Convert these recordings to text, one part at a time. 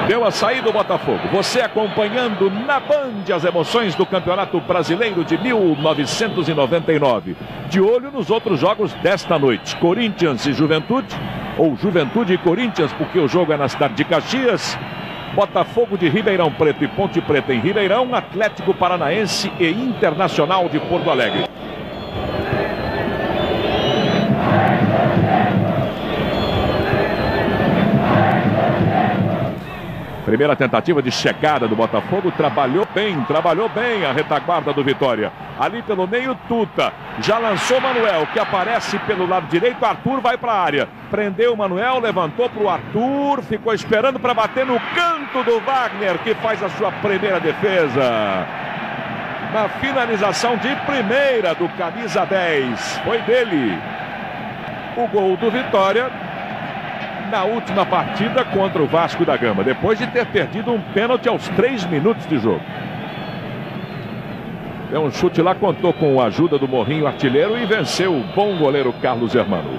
Deu a saída o Botafogo. Você acompanhando na Band as emoções do Campeonato Brasileiro de 1999. De olho nos outros jogos desta noite. Corinthians e Juventude, ou Juventude e Corinthians, porque o jogo é na cidade de Caxias. Botafogo de Ribeirão Preto e Ponte Preta em Ribeirão. Atlético Paranaense e Internacional de Porto Alegre. Primeira tentativa de chegada do Botafogo, trabalhou bem a retaguarda do Vitória. Ali pelo meio, Tuta, já lançou Manuel, que aparece pelo lado direito, Arthur vai para a área. Prendeu o Manuel, levantou para o Arthur, ficou esperando para bater no canto do Wagner, que faz a sua primeira defesa. Na finalização de primeira do camisa 10, foi dele o gol do Vitória na última partida contra o Vasco da Gama, depois de ter perdido um pênalti aos 3 minutos de jogo. Deu um chute lá, contou com a ajuda do Morrinho, artilheiro, e venceu o bom goleiro Carlos Hermano.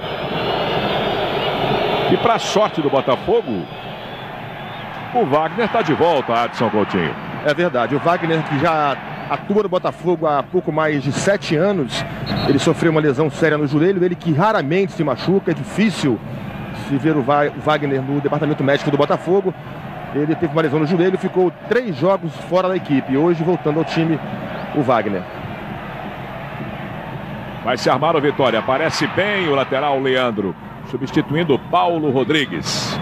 E para a sorte do Botafogo, o Wagner está de volta, Adson Coutinho. É verdade, o Wagner, que já atua no Botafogo há pouco mais de 7 anos, ele sofreu uma lesão séria no joelho, ele que raramente se machuca, é difícil se ver o Wagner no departamento médico do Botafogo. Ele teve uma lesão no joelho, ficou 3 jogos fora da equipe. Hoje, voltando ao time, o Wagner. Vai se armar o Vitória. Aparece bem o lateral Leandro, substituindo o Paulo Rodrigues.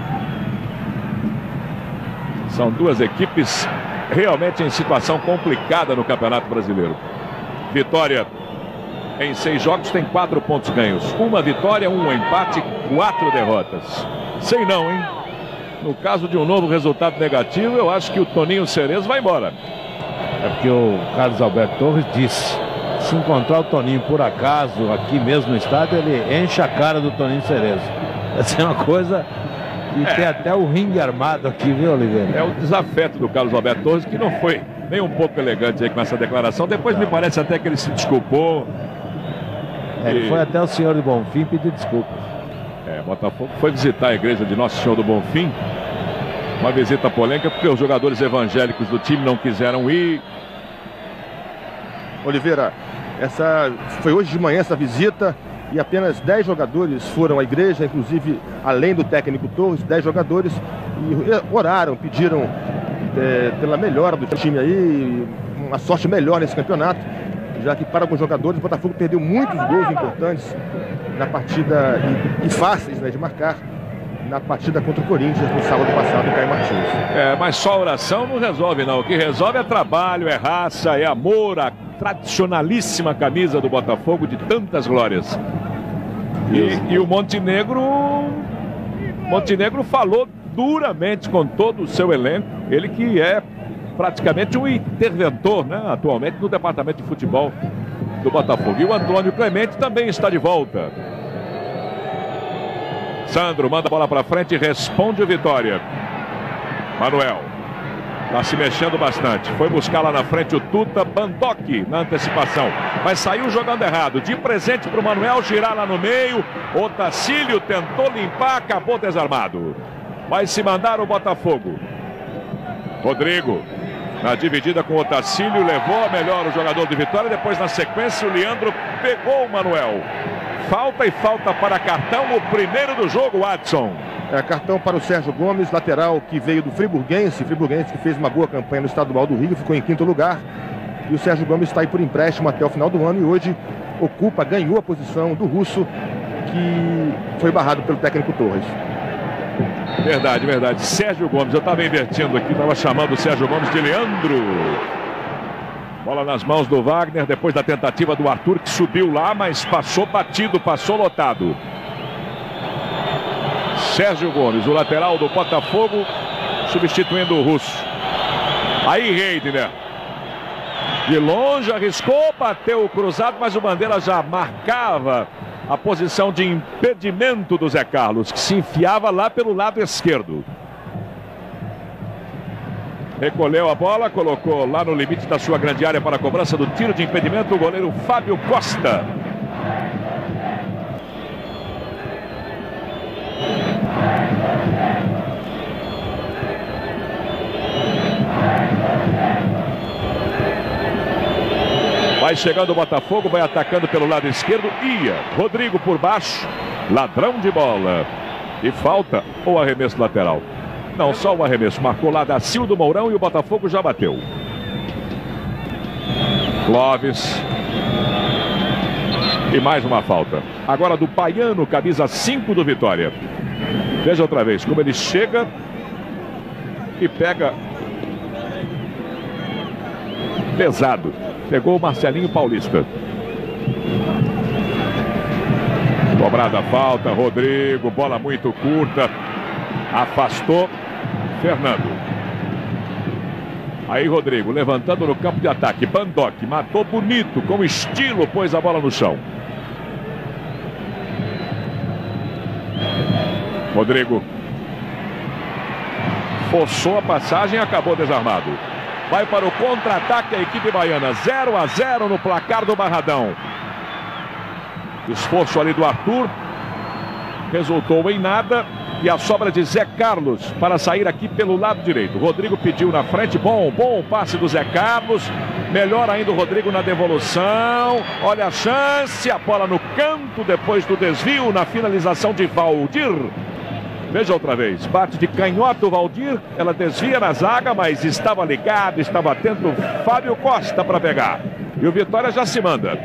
São duas equipes realmente em situação complicada no Campeonato Brasileiro. Vitória, em 6 jogos, tem 4 pontos ganhos. 1 vitória, 1 empate, 4 derrotas. Sei não, hein? No caso de um novo resultado negativo, eu acho que o Toninho Cerezo vai embora. É porque o Carlos Alberto Torres disse: se encontrar o Toninho por acaso aqui mesmo no estádio, ele enche a cara do Toninho Cerezo. Essa é uma coisa que tem até o ringue armado aqui, viu, Oliveira? É o desafeto do Carlos Alberto Torres, que não foi nem um pouco elegante aí com essa declaração. Depois me parece até que ele se desculpou. Ele foi até o Senhor do Bonfim pedir desculpas. Botafogo foi visitar a igreja de Nosso Senhor do Bonfim. Uma visita polêmica porque os jogadores evangélicos do time não quiseram ir. Oliveira, foi hoje de manhã essa visita e apenas 10 jogadores foram à igreja, inclusive além do técnico Torres, 10 jogadores, e oraram, pediram pela melhora do time aí, uma sorte melhor nesse campeonato, já que para alguns jogadores o Botafogo perdeu muitos gols importantes na partida e fáceis, né, de marcar na partida contra o Corinthians no sábado passado, Caio Martins. Mas só oração não resolve não. O que resolve é trabalho, é raça, é amor, a tradicionalíssima camisa do Botafogo de tantas glórias. E o Montenegro falou duramente com todo o seu elenco, ele que é praticamente um interventor, né, atualmente no departamento de futebol do Botafogo. E o Antônio Clemente também está de volta. Sandro manda a bola para frente e responde o Vitória. Manuel está se mexendo bastante. Foi buscar lá na frente o Tuta, Bandock na antecipação. Mas saiu jogando errado. De presente para o Manuel, girar lá no meio. Otacílio tentou limpar, acabou desarmado. Vai se mandar o Botafogo. Rodrigo, na dividida com o Otacílio, levou a melhor o jogador de Vitória. Depois, na sequência, o Leandro pegou o Manuel. Falta e falta para cartão, o primeiro do jogo, Adson. Cartão para o Sérgio Gomes, lateral que veio do Friburguense que fez uma boa campanha no estadual do Rio, ficou em 5º lugar. E o Sérgio Gomes está aí por empréstimo até o final do ano e hoje ganhou a posição do Russo, que foi barrado pelo técnico Torres. Verdade, verdade. Sérgio Gomes, eu estava invertindo aqui, estava chamando o Sérgio Gomes de Leandro. Bola nas mãos do Wagner, depois da tentativa do Arthur, que subiu lá, mas passou batido, passou lotado. Sérgio Gomes, o lateral do Botafogo, substituindo o Russo. Aí Reidner, de longe, arriscou, bateu o cruzado, mas o Bandeira já marcava a posição de impedimento do Zé Carlos, que se enfiava lá pelo lado esquerdo. Recolheu a bola, colocou lá no limite da sua grande área para a cobrança do tiro de impedimento o goleiro Fábio Costa. Vai chegando o Botafogo, vai atacando pelo lado esquerdo. Rodrigo por baixo. Ladrão de bola. E falta ou arremesso lateral? Não, só o arremesso. Marcou lá da Sildo Mourão e o Botafogo já bateu. Clóvis. E mais uma falta. Agora do Baiano, camisa 5 do Vitória. Veja outra vez como ele chega e pega pesado. Pegou o Marcelinho Paulista. Cobrada a falta, Rodrigo, bola muito curta. Afastou Fernando. Aí Rodrigo levantando no campo de ataque. Bandock matou bonito, com estilo, pôs a bola no chão. Rodrigo forçou a passagem e acabou desarmado. Vai para o contra-ataque a equipe baiana. 0-0 no placar do Barradão. Esforço ali do Arthur. Resultou em nada. E a sobra de Zé Carlos para sair aqui pelo lado direito. Rodrigo pediu na frente. Bom passe do Zé Carlos. Melhor ainda o Rodrigo na devolução. Olha a chance. A bola no canto depois do desvio na finalização de Valdir. Veja outra vez, bate de canhota o Valdir, ela desvia na zaga, mas estava ligado, estava atento Fábio Costa para pegar. E o Vitória já se manda.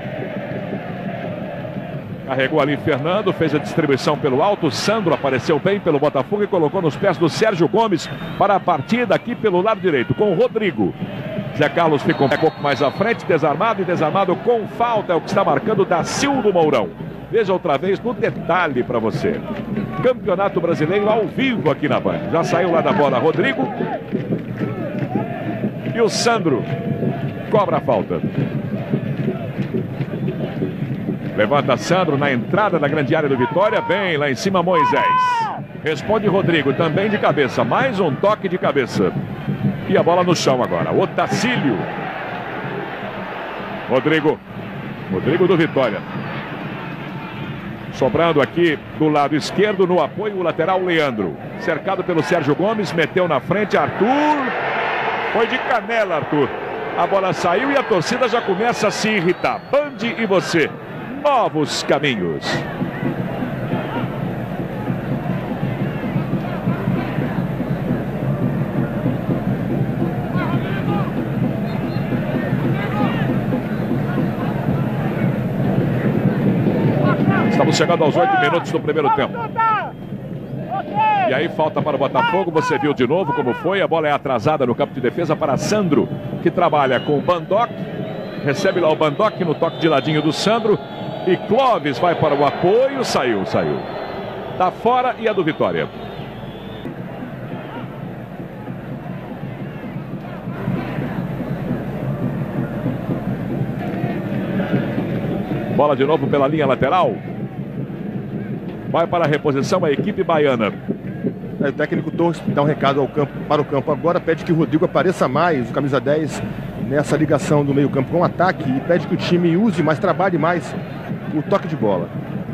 Carregou ali Fernando, fez a distribuição pelo alto, Sandro apareceu bem pelo Botafogo e colocou nos pés do Sérgio Gomes para a partida aqui pelo lado direito, com o Rodrigo. Zé Carlos ficou um pouco mais à frente, desarmado e desarmado com falta, é o que está marcando Dacildo Mourão. Veja outra vez no detalhe para você. Campeonato Brasileiro ao vivo aqui na Band. Já saiu lá da bola Rodrigo. E o Sandro cobra a falta. Levanta Sandro na entrada da grande área do Vitória. Bem, lá em cima Moisés. Responde Rodrigo, também de cabeça. Mais um toque de cabeça. E a bola no chão agora. Otacílio. Rodrigo do Vitória. Sobrando aqui do lado esquerdo no apoio o lateral Leandro. Cercado pelo Sérgio Gomes, meteu na frente Arthur. Foi de canela, Arthur. A bola saiu e a torcida já começa a se irritar. Band e você. Novos caminhos. Estamos chegando aos 8 minutos do primeiro tempo. E aí falta para o Botafogo. Você viu de novo como foi. A bola é atrasada no campo de defesa para Sandro, que trabalha com o Bandock. Recebe lá o Bandock no toque de ladinho do Sandro. E Clóvis vai para o apoio. Saiu. Tá fora e é do Vitória. Bola de novo pela linha lateral. Vai para a reposição a equipe baiana. O técnico Torres dá um recado para o campo agora. Pede que o Rodrigo apareça mais, o camisa 10, nessa ligação do meio campo com o ataque. E pede que o time use mais, trabalhe mais o toque de bola.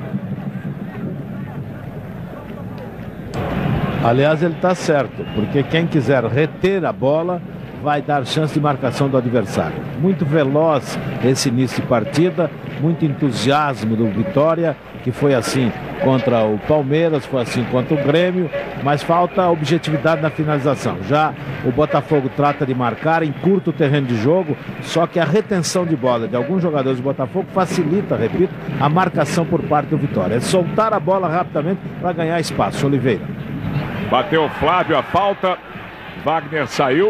Aliás, ele está certo, porque quem quiser reter a bola vai dar chance de marcação do adversário. Muito veloz esse início de partida, muito entusiasmo do Vitória, que foi assim contra o Palmeiras, foi assim contra o Grêmio, mas falta objetividade na finalização. Já o Botafogo trata de marcar, encurta o terreno de jogo, só que a retenção de bola de alguns jogadores do Botafogo facilita, repito, a marcação por parte do Vitória. É soltar a bola rapidamente para ganhar espaço. Oliveira. Bateu Flávio a falta, Wagner saiu.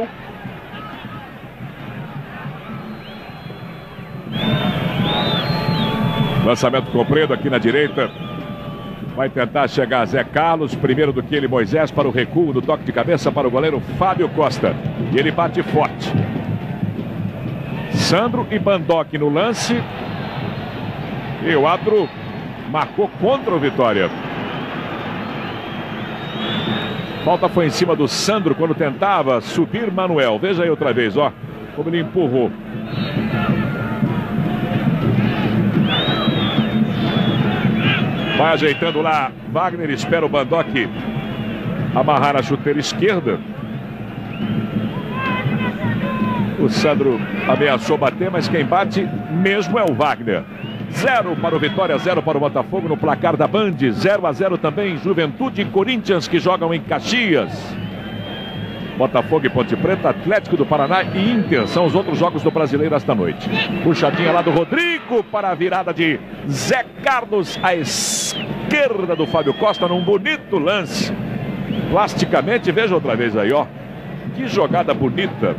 Lançamento comprido aqui na direita. Vai tentar chegar Zé Carlos. Primeiro do que ele, Moisés, para o recuo do toque de cabeça para o goleiro Fábio Costa. E ele bate forte. Sandro e Bandock no lance. E o árbitro marcou contra o Vitória. Falta foi em cima do Sandro quando tentava subir Manuel. Veja aí outra vez, ó, como ele empurrou. Vai ajeitando lá, Wagner espera o Bandock amarrar a chuteira esquerda. O Sandro ameaçou bater, mas quem bate mesmo é o Wagner. 0 para o Vitória, 0 para o Botafogo no placar da Band. 0-0 também Juventude e Corinthians, que jogam em Caxias. Botafogo e Ponte Preta, Atlético do Paraná e Inter são os outros jogos do Brasileiro esta noite. Puxadinha lá do Rodrigo para a virada de Zé Carlos à esquerda do Fábio Costa num bonito lance. Plasticamente, veja outra vez aí, ó. Que jogada bonita.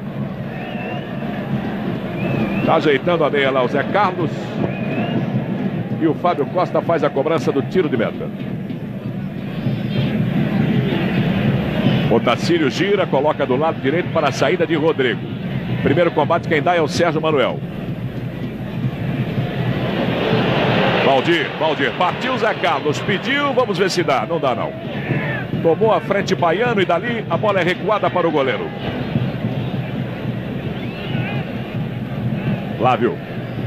Tá ajeitando a meia lá o Zé Carlos. E o Fábio Costa faz a cobrança do tiro de meta. O Tacílio gira, coloca do lado direito para a saída de Rodrigo. Primeiro combate quem dá é o Sérgio Manuel. Valdir, partiu Zé Carlos, pediu, vamos ver se dá. Não dá não. Tomou a frente Baiano e dali a bola é recuada para o goleiro. Flávio.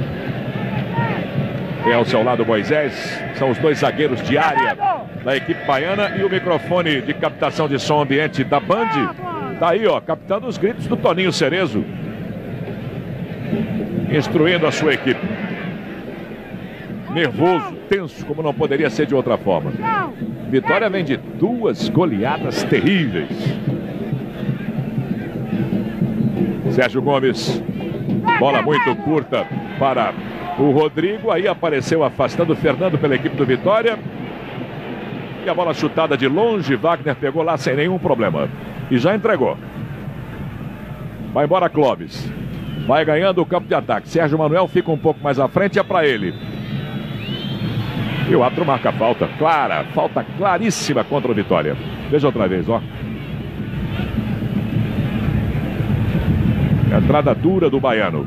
Tem ao seu lado Moisés. São os dois zagueiros de área da equipe baiana. E o microfone de captação de som ambiente da Band tá aí, ó, captando os gritos do Toninho Cerezo, instruindo a sua equipe. Nervoso, tenso, como não poderia ser de outra forma. Vitória vem de 2 goleadas terríveis. Sérgio Gomes. Bola muito curta para o Rodrigo. Aí apareceu afastando o Fernando pela equipe do Vitória. E a bola chutada de longe. Wagner pegou lá sem nenhum problema. E já entregou. Vai embora Clóvis. Vai ganhando o campo de ataque. Sérgio Manuel fica um pouco mais à frente. É para ele. E o árbitro marca a falta. Clara. Falta claríssima contra o Vitória. Veja outra vez, ó. Entrada dura do baiano.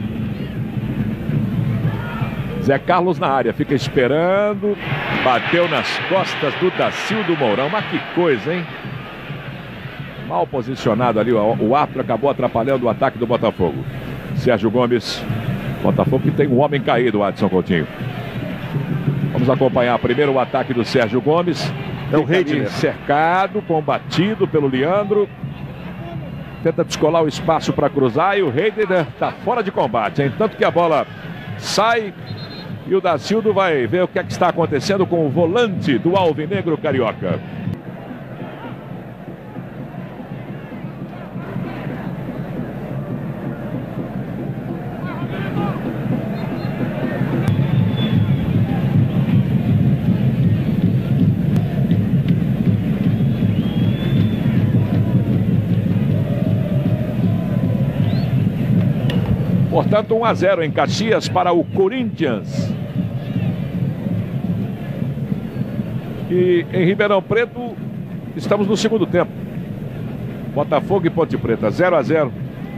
Zé Carlos na área, fica esperando. Bateu nas costas do Dacildo Mourão. Mas que coisa, hein? Mal posicionado ali. O árbitro acabou atrapalhando o ataque do Botafogo. Sérgio Gomes. Botafogo que tem um homem caído, Adson Coutinho. Vamos acompanhar primeiro o ataque do Sérgio Gomes. É o Reidner cercado, combatido pelo Leandro. Tenta descolar o espaço para cruzar e o Reidner está fora de combate, hein? Tanto que a bola sai e o Dacildo vai ver o que é que está acontecendo com o volante do Alvinegro Carioca. Portanto, 1-0 em Caxias para o Corinthians. E em Ribeirão Preto, estamos no segundo tempo. Botafogo e Ponte Preta, 0-0.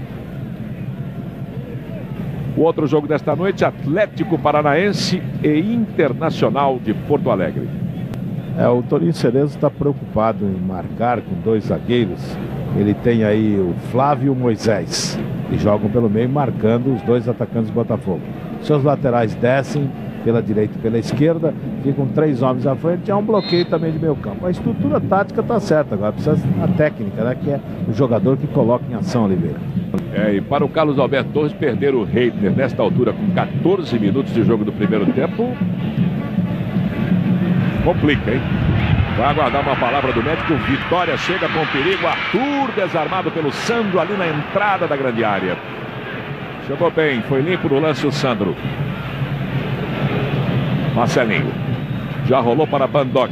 O outro jogo desta noite, Atlético Paranaense e Internacional de Porto Alegre. O Toninho Cerezo está preocupado em marcar com 2 zagueiros. Ele tem aí o Flávio e o Moisés, que jogam pelo meio, marcando os 2 atacantes do Botafogo. Seus laterais descem pela direita e pela esquerda, ficam 3 homens à frente. É um bloqueio também de meio campo. A estrutura tática está certa, agora precisa a técnica, né, que é o jogador que coloca em ação, Oliveira. E para o Carlos Alberto Torres perder o Reidner nesta altura com 14 minutos de jogo do primeiro tempo, complica, hein? Vai aguardar uma palavra do médico. Vitória chega com perigo. Arthur desarmado pelo Sandro ali na entrada da grande área. Chegou bem, foi limpo no lance o Sandro. Marcelinho. Já rolou para Bandock.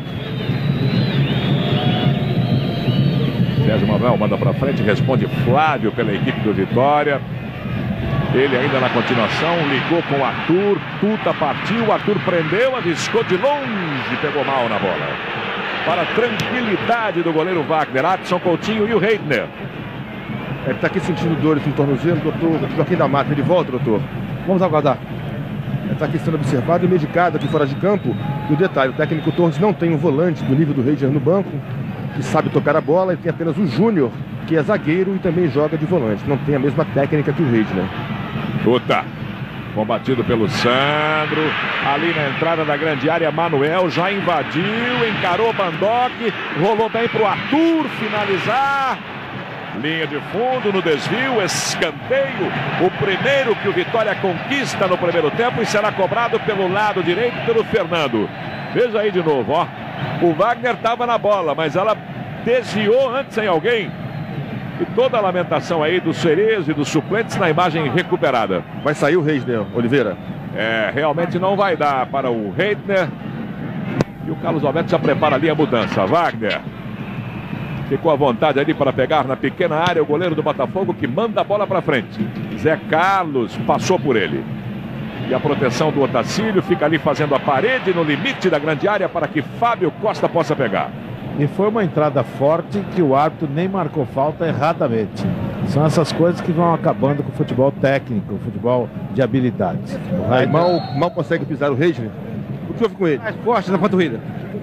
Sérgio Manuel manda para frente, responde Flávio pela equipe do Vitória. Ele ainda na continuação, ligou com o Arthur. Tuta partiu, Arthur prendeu, arriscou de longe, pegou mal na bola. Para a tranquilidade do goleiro Wagner, Adson Coutinho e o Reidner. Ele está aqui sentindo dores no tornozelo, doutor Joaquim da Mata. Ele volta, doutor. Vamos aguardar. Ele está aqui sendo observado e medicado aqui fora de campo. E o detalhe, o técnico Torres não tem um volante do nível do Reidner no banco, que sabe tocar a bola, e tem apenas o Júnior, que é zagueiro e também joga de volante. Não tem a mesma técnica que o Reidner. Tuta. Combatido pelo Sandro. Ali na entrada da grande área, Manuel já invadiu, encarou Bandock, rolou bem para o Arthur finalizar. Linha de fundo no desvio, escanteio. O primeiro que o Vitória conquista no primeiro tempo e será cobrado pelo lado direito pelo Fernando. Veja aí de novo, ó. O Wagner estava na bola, mas ela desviou antes em alguém. E toda a lamentação aí do Cerezo e dos suplentes na imagem recuperada. Vai sair o Reisner, Oliveira. Realmente não vai dar para o Reitner. E o Carlos Alberto já prepara ali a mudança. Wagner ficou à vontade ali para pegar na pequena área o goleiro do Botafogo, que manda a bola para frente. Zé Carlos passou por ele. E a proteção do Otacílio fica ali fazendo a parede no limite da grande área para que Fábio Costa possa pegar. E foi uma entrada forte que o árbitro nem marcou falta erradamente. São essas coisas que vão acabando com o futebol técnico, o futebol de habilidades. Aí mal consegue pisar o Reisner. O que houve com ele? Mais forte na panturrilha.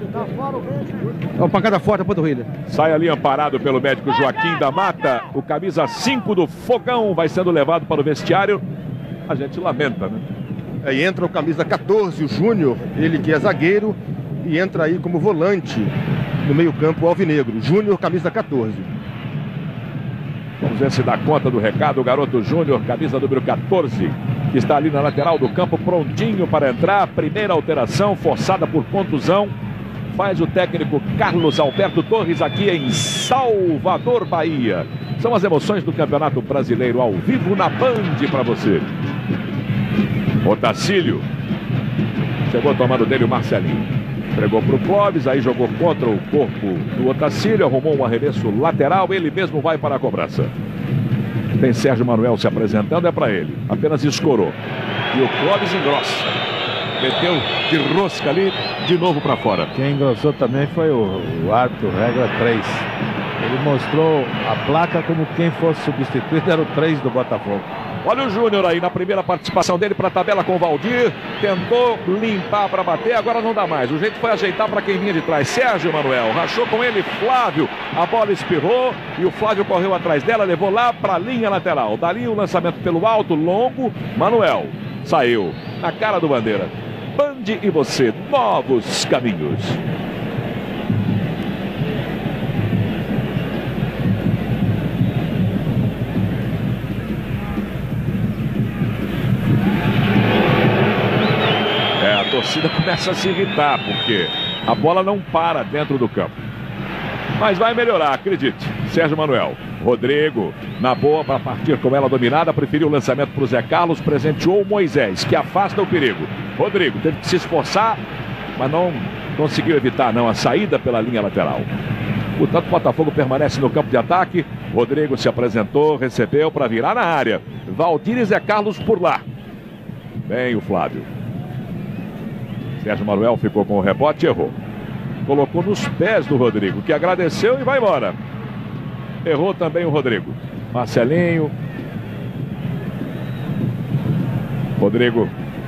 É uma pancada forte na panturrilha. Sai ali amparado pelo médico Joaquim da Mata. O camisa 5 do Fogão vai sendo levado para o vestiário. A gente lamenta, né? Aí entra o camisa 14, o Júnior, ele que é zagueiro, e entra aí como volante no meio-campo alvinegro. Júnior, camisa 14. Vamos ver se dá conta do recado. O garoto Júnior, camisa número 14, que está ali na lateral do campo, prontinho para entrar. Primeira alteração, forçada por contusão. Faz o técnico Carlos Alberto Torres aqui em Salvador, Bahia. São as emoções do Campeonato Brasileiro ao vivo na Band para você. Otacílio. Chegou tomando dele o Marcelinho. Entregou para o Clóvis, aí jogou contra o corpo do Otacílio, arrumou um arremesso lateral, ele mesmo vai para a cobrança. Tem Sérgio Manuel se apresentando, é para ele. Apenas escorou. E o Clóvis engrossa. Meteu de rosca ali, de novo para fora. Quem engrossou também foi o árbitro, regra 3. Ele mostrou a placa como quem fosse substituído, era o 3 do Botafogo. Olha o Júnior aí na primeira participação dele para a tabela com o Valdir. Tentou limpar para bater, agora não dá mais. O jeito foi ajeitar para quem vinha de trás. Sérgio Manuel rachou com ele Flávio. A bola espirrou e o Flávio correu atrás dela, levou lá para a linha lateral. Dali o lançamento pelo alto, longo. Manuel saiu na cara do Bandeira. Band e você, novos caminhos. A torcida começa a se irritar, porque a bola não para dentro do campo. Mas vai melhorar, acredite. Sérgio Manuel. Rodrigo, na boa para partir com ela dominada, preferiu o lançamento para o Zé Carlos, presenteou o Moisés, que afasta o perigo. Rodrigo teve que se esforçar, mas não conseguiu evitar não a saída pela linha lateral. Portanto, o Botafogo permanece no campo de ataque. Rodrigo se apresentou, recebeu para virar na área. Valdir e Zé Carlos por lá. Bem o Flávio. Sérgio Manuel ficou com o rebote e errou. Colocou nos pés do Rodrigo, que agradeceu e vai embora. Errou também o Rodrigo. Marcelinho. Rodrigo.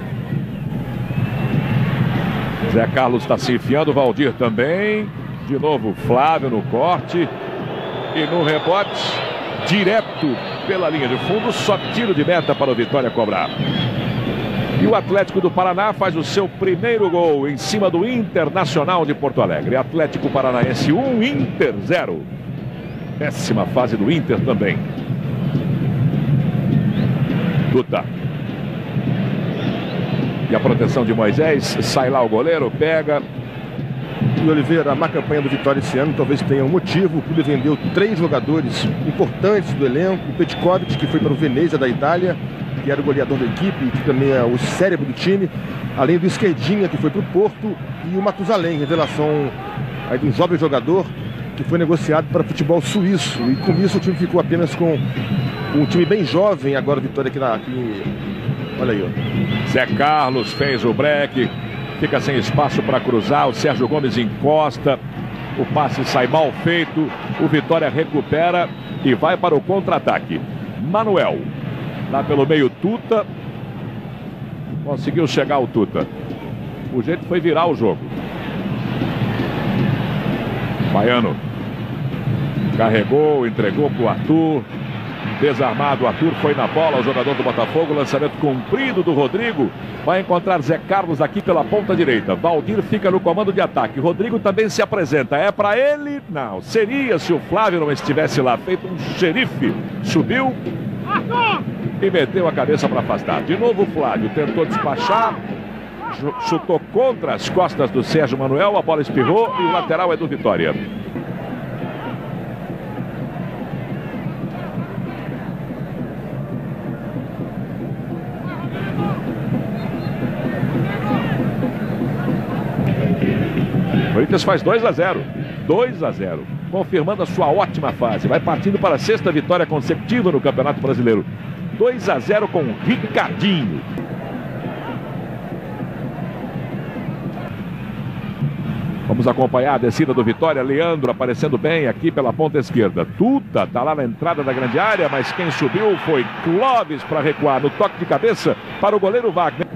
Zé Carlos está se enfiando, Valdir também. De novo Flávio no corte. E no rebote, direto pela linha de fundo, só tiro de meta para o Vitória cobrar. E o Atlético do Paraná faz o seu primeiro gol em cima do Internacional de Porto Alegre. Atlético Paranaense 1, Inter 0. Péssima fase do Inter também. Duta. E a proteção de Moisés. Sai lá o goleiro, pega. E Oliveira, a má campanha do Vitória esse ano talvez tenha um motivo. O clube vendeu 3 jogadores importantes do elenco. O Petkovic, que foi para o Venezia da Itália, que era o goleador da equipe, que também é o cérebro do time. Além do Esquerdinha, que foi para o Porto. E o Matusalém, revelação aí de um jovem jogador que foi negociado para futebol suíço. E com isso o time ficou apenas com um time bem jovem. Agora o Vitória aqui. Olha aí, ó. Zé Carlos fez o break. Fica sem espaço para cruzar. O Sérgio Gomes encosta. O passe sai mal feito. O Vitória recupera e vai para o contra-ataque. Manuel. Lá pelo meio, Tuta. Conseguiu chegar o Tuta. O jeito foi virar o jogo. Baiano. Carregou, entregou para o Arthur. Desarmado, Arthur foi na bola, o jogador do Botafogo, lançamento comprido do Rodrigo, vai encontrar Zé Carlos aqui pela ponta direita. Valdir fica no comando de ataque, Rodrigo também se apresenta, é para ele? Não, seria se o Flávio não estivesse lá, feito um xerife, subiu e meteu a cabeça para afastar. De novo o Flávio tentou despachar, chutou contra as costas do Sérgio Manuel, a bola espirrou e o lateral é do Vitória. O Corinthians faz 2-0, 2-0, confirmando a sua ótima fase. Vai partindo para a 6ª vitória consecutiva no Campeonato Brasileiro. 2-0 com Ricardinho. Vamos acompanhar a descida do Vitória. Leandro aparecendo bem aqui pela ponta esquerda. Tuta está lá na entrada da grande área, mas quem subiu foi Clóvis para recuar no toque de cabeça para o goleiro Wagner.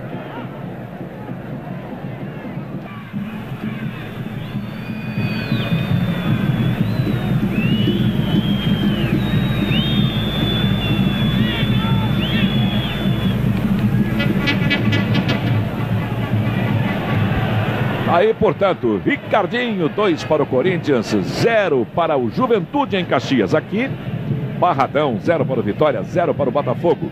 Aí, portanto, Ricardinho, 2 para o Corinthians, 0 para o Juventude em Caxias. Aqui, Barradão, 0 para o Vitória, 0 para o Botafogo.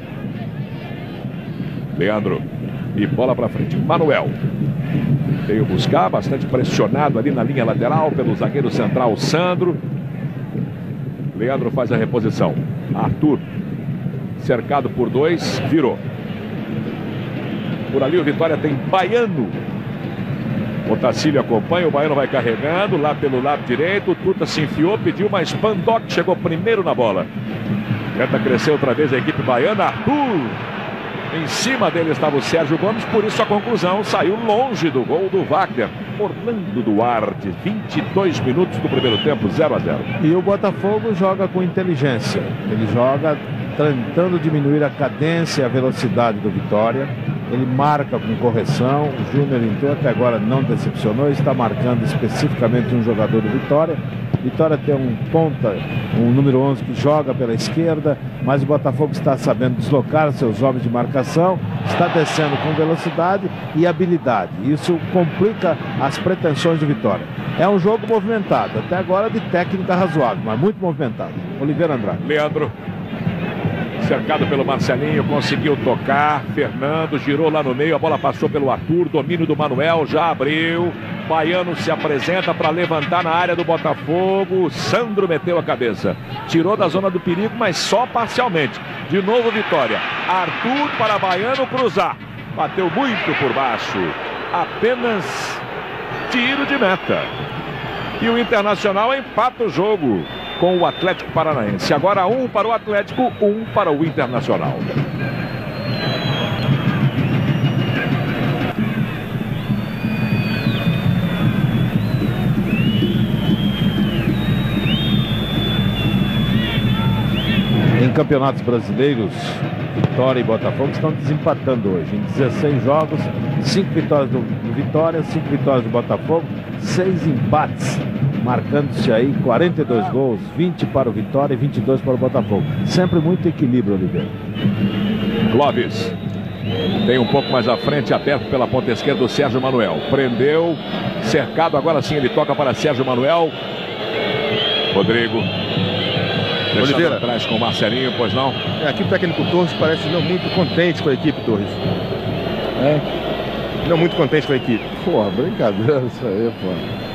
Leandro, e bola para frente. Manuel veio buscar, bastante pressionado ali na linha lateral pelo zagueiro central Sandro. Leandro faz a reposição. Arthur, cercado por 2, virou. Por ali o Vitória tem Baiano. O Tacílio acompanha, o Baiano vai carregando lá pelo lado direito. O Tuta se enfiou, pediu, mas Pandoc chegou primeiro na bola. Tenta crescer outra vez a equipe baiana. Arthur, em cima dele estava o Sérgio Gomes, por isso a conclusão saiu longe do gol do Wagner. Orlando Duarte, 22 minutos do primeiro tempo, 0-0. E o Botafogo joga com inteligência. Ele joga tentando diminuir a cadência e a velocidade do Vitória. Ele marca com correção. O Júnior entrou, até agora não decepcionou. Está marcando especificamente um jogador do Vitória. Vitória tem um ponta, um número 11 que joga pela esquerda, mas o Botafogo está sabendo deslocar seus homens de marcação, está descendo com velocidade e habilidade. Isso complica as pretensões de Vitória. É um jogo movimentado, até agora de técnica razoável, mas muito movimentado. Oliveira Andrade. Leandro, cercado pelo Marcelinho, conseguiu tocar. Fernando girou lá no meio, a bola passou pelo Arthur, domínio do Manuel, já abriu. Baiano se apresenta para levantar na área do Botafogo. Sandro meteu a cabeça, tirou da zona do perigo, mas só parcialmente. De novo Vitória. Arthur para Baiano cruzar, bateu muito por baixo, apenas tiro de meta. E o Internacional empata o jogo com o Atlético Paranaense. Agora 1 para o Atlético, 1 para o Internacional. Em campeonatos brasileiros, Vitória e Botafogo estão desempatando hoje. Em 16 jogos, 5 vitórias do Vitória, 5 vitórias do Botafogo, 6 empates, marcando-se aí 42 gols, 20 para o Vitória e 22 para o Botafogo. Sempre muito equilíbrio, Oliveira. Clóvis tem um pouco mais à frente, aberto pela ponta esquerda, o Sérgio Manuel. Prendeu, cercado, agora sim ele toca para Sérgio Manuel. Rodrigo. Oliveira atrás com o Marcelinho, pois não? Aqui o técnico Torres parece não muito contente com a equipe, Torres. Não muito contente com a equipe. Porra, brincadeira isso aí, pô.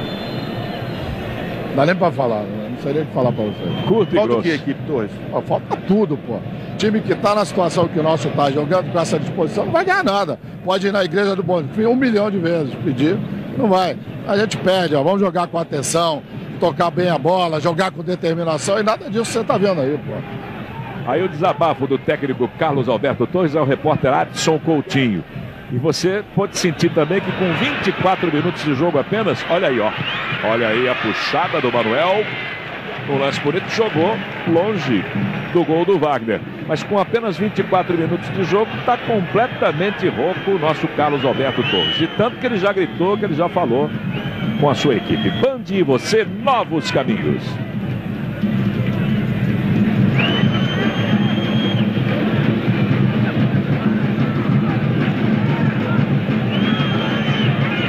Não dá nem pra falar, né? Não sei nem o que falar pra você. Curto e Falta grosso. o que a equipe, Torres? Pô, falta tudo, pô. Time que tá na situação que o nosso tá jogando com essa disposição não vai ganhar nada. Pode ir na igreja do Bonfim 1 milhão de vezes, pedir, não vai. A gente perde, ó, vamos jogar com atenção, tocar bem a bola, jogar com determinação, e nada disso você tá vendo aí, pô. Aí o desabafo do técnico Carlos Alberto Torres ao repórter Adson Coutinho. E você pode sentir também que com 24 minutos de jogo apenas, olha aí, ó. Olha aí a puxada do Manuel. No lance bonito, jogou longe do gol do Wagner. Mas com apenas 24 minutos de jogo, está completamente rouco o nosso Carlos Alberto Torres. De tanto que ele já gritou, que ele já falou com a sua equipe. Band e você, novos caminhos.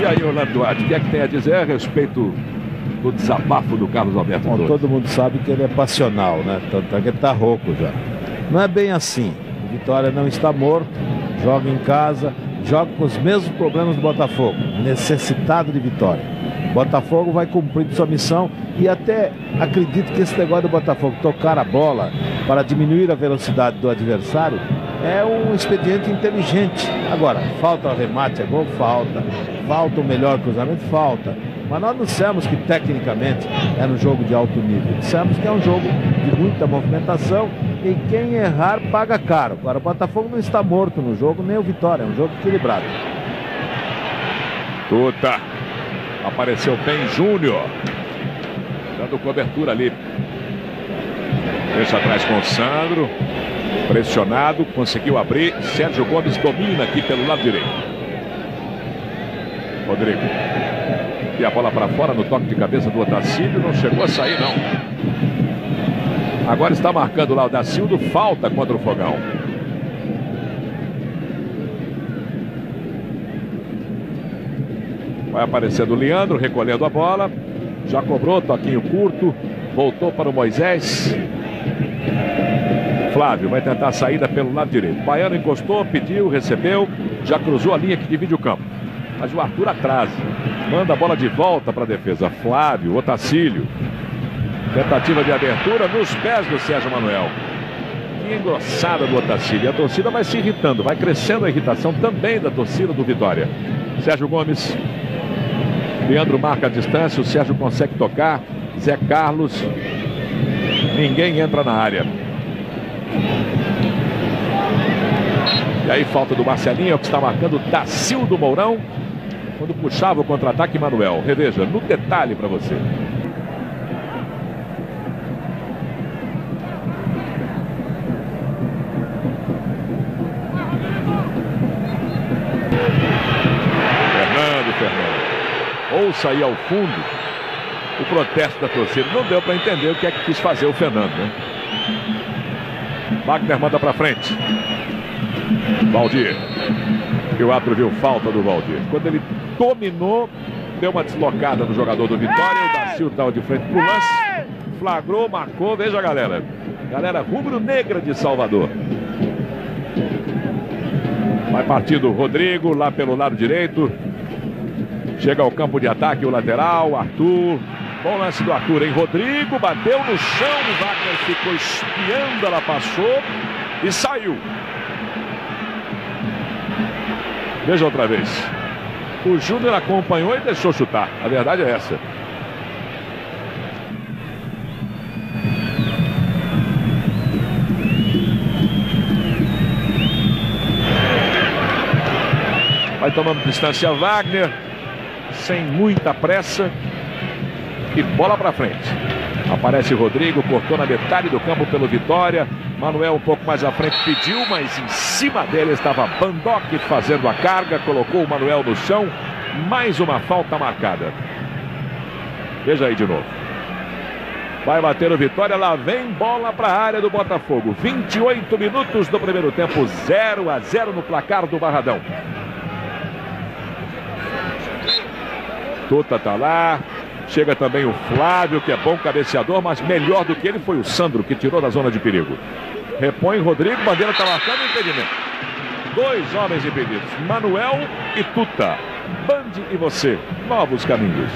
E aí, Orlando Duarte, o que é que tem a dizer a respeito do desabafo do Carlos Alberto Torres? Todo mundo sabe que ele é passional, né? Tanto é que ele tá rouco já. Não é bem assim. O Vitória não está morto, joga em casa, joga com os mesmos problemas do Botafogo, necessitado de vitória. Botafogo vai cumprir sua missão e até acredito que esse negócio do Botafogo tocar a bola para diminuir a velocidade do adversário é um expediente inteligente. Agora, falta o remate, é gol? Falta. Falta o melhor cruzamento? Falta. Mas nós não dissemos que tecnicamente era um jogo de alto nível. Dissemos que é um jogo de muita movimentação e quem errar paga caro. Agora, o Botafogo não está morto no jogo, nem o Vitória. É um jogo equilibrado. Tuta. Apareceu bem Júnior. Dando cobertura ali. Deixa atrás com o Sandro. Pressionado, conseguiu abrir. Sérgio Gomes domina aqui pelo lado direito. Rodrigo. E a bola para fora no toque de cabeça do Otacílio. Não chegou a sair, não. Agora está marcando lá o Dacildo. Falta contra o Fogão. Vai aparecendo o Leandro, recolhendo a bola. Já cobrou, toquinho curto. Voltou para o Moisés. Flávio vai tentar a saída pelo lado direito. Baiano encostou, pediu, recebeu. Já cruzou a linha que divide o campo. Mas o Arthur atrasa. Manda a bola de volta para a defesa. Flávio, Otacílio. Tentativa de abertura nos pés do Sérgio Manuel. Que engrossada do Otacílio. E a torcida vai se irritando. Vai crescendo a irritação também da torcida do Vitória. Sérgio Gomes. Leandro marca a distância. O Sérgio consegue tocar. Zé Carlos. Ninguém entra na área. E aí falta do Marcelinho, é o que está marcando Dacildo Mourão. Quando puxava o contra-ataque, Manuel. Reveja no detalhe para você. Fernando. Ouça aí ao fundo o protesto da torcida. Não deu para entender o que é que quis fazer o Fernando, né? Wagner manda para frente. Valdir. E o árbitro viu falta do Valdir. Quando ele dominou, deu uma deslocada no jogador do Vitória. O Dacildo estava de frente pro lance. Flagrou, marcou. Veja, galera. Galera rubro-negra de Salvador. Vai partindo o Rodrigo lá pelo lado direito. Chega ao campo de ataque o lateral. Arthur. Bom lance do Arthur, hein? Rodrigo bateu no chão. O Wagner ficou espiando. Ela passou e saiu. Veja outra vez. O Júnior acompanhou e deixou chutar. A verdade é essa. Vai tomando distância Wagner. Sem muita pressa. E bola para frente. Aparece o Rodrigo, cortou na metade do campo pelo Vitória. Manuel um pouco mais à frente pediu, mas em cima dele estava Bandock fazendo a carga. Colocou o Manuel no chão. Mais uma falta marcada. Veja aí de novo. Vai bater o Vitória, lá vem bola para a área do Botafogo. 28 minutos do primeiro tempo, 0-0 no placar do Barradão. Tuta tá lá. Chega também o Flávio, que é bom cabeceador, mas melhor do que ele foi o Sandro, que tirou da zona de perigo. Repõe Rodrigo, Bandeira está marcando impedimento. Dois homens impedidos, Manuel e Tuta. Band e você, novos caminhos.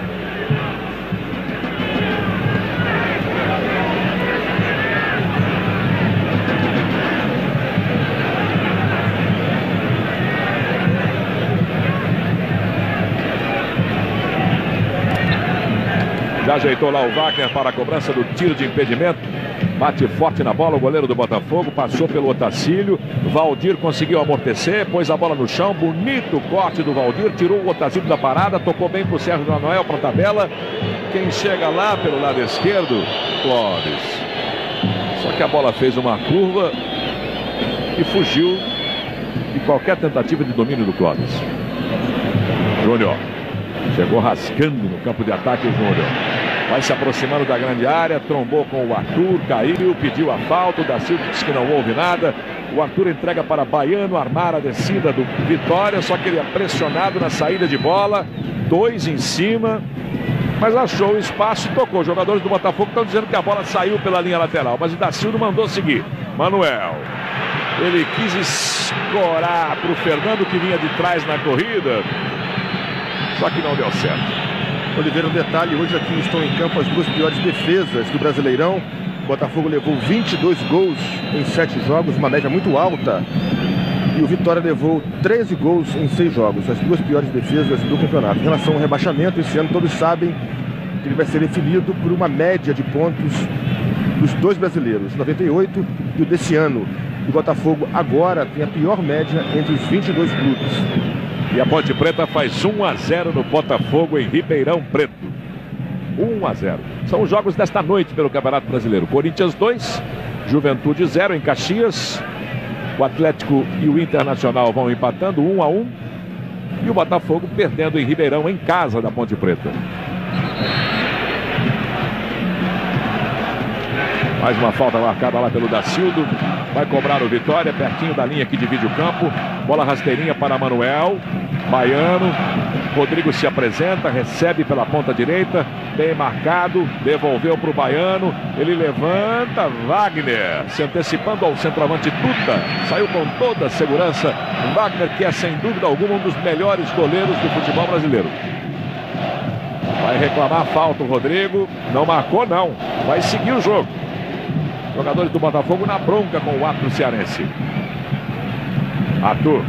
Já ajeitou lá o Wagner para a cobrança do tiro de impedimento. Bate forte na bola o goleiro do Botafogo. Passou pelo Otacílio. Valdir conseguiu amortecer. Pôs a bola no chão. Bonito corte do Valdir. Tirou o Otacílio da parada. Tocou bem para o Sérgio Manuel para a tabela. Quem chega lá pelo lado esquerdo? Clóvis. Só que a bola fez uma curva e fugiu de qualquer tentativa de domínio do Clóvis. Júnior. Chegou rascando no campo de ataque o Júnior. Vai se aproximando da grande área. Trombou com o Arthur. Caiu, pediu a falta. O Dacildo disse que não houve nada. O Arthur entrega para Baiano armar a descida do Vitória, só que ele é pressionado na saída de bola. 2 em cima, mas achou o espaço e tocou. Os jogadores do Botafogo estão dizendo que a bola saiu pela linha lateral, mas o Dacildo mandou seguir. Manuel, ele quis escorar para o Fernando, que vinha de trás na corrida, só que não deu certo. Oliveira, um detalhe, hoje aqui estão em campo as 2 piores defesas do Brasileirão. O Botafogo levou 22 gols em 7 jogos, uma média muito alta. E o Vitória levou 13 gols em 6 jogos, as 2 piores defesas do campeonato. Em relação ao rebaixamento, esse ano todos sabem que ele vai ser definido por uma média de pontos dos 2 brasileiros, 98 e o desse ano. O Botafogo agora tem a pior média entre os 22 clubes. E a Ponte Preta faz 1-0 no Botafogo em Ribeirão Preto. 1-0. São os jogos desta noite pelo Campeonato Brasileiro. Corinthians 2, Juventude 0 em Caxias. O Atlético e o Internacional vão empatando 1-1. E o Botafogo perdendo em Ribeirão, em casa da Ponte Preta. Mais uma falta marcada lá pelo Dacildo. Vai cobrar o Vitória, pertinho da linha que divide o campo. Bola rasteirinha para Manuel. Baiano. Rodrigo se apresenta, recebe pela ponta direita. Bem marcado, devolveu para o Baiano. Ele levanta, Wagner se antecipando ao centroavante Tuta. Saiu com toda a segurança. Wagner, que é sem dúvida alguma um dos melhores goleiros do futebol brasileiro. Vai reclamar falta o Rodrigo. Não marcou, não. Vai seguir o jogo. Jogadores do Botafogo na bronca com o árbitro cearense. Arthur.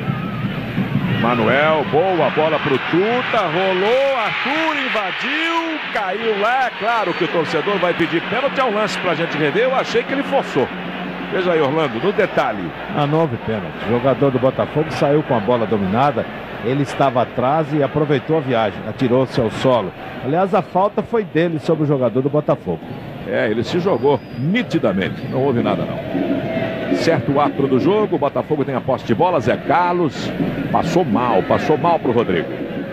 Manuel, boa bola pro Tuta, rolou, Arthur invadiu, caiu lá. Claro que o torcedor vai pedir pênalti, é um lance pra gente rever. Eu achei que ele forçou. Veja aí, Orlando, no detalhe. Não houve pênalti. O jogador do Botafogo saiu com a bola dominada. Ele estava atrás e aproveitou a viagem, atirou-se ao solo. Aliás, a falta foi dele sobre o jogador do Botafogo. Ele se jogou nitidamente, não houve nada não. Certo o árbitro do jogo, o Botafogo tem a posse de bola, Zé Carlos. Passou mal pro Rodrigo.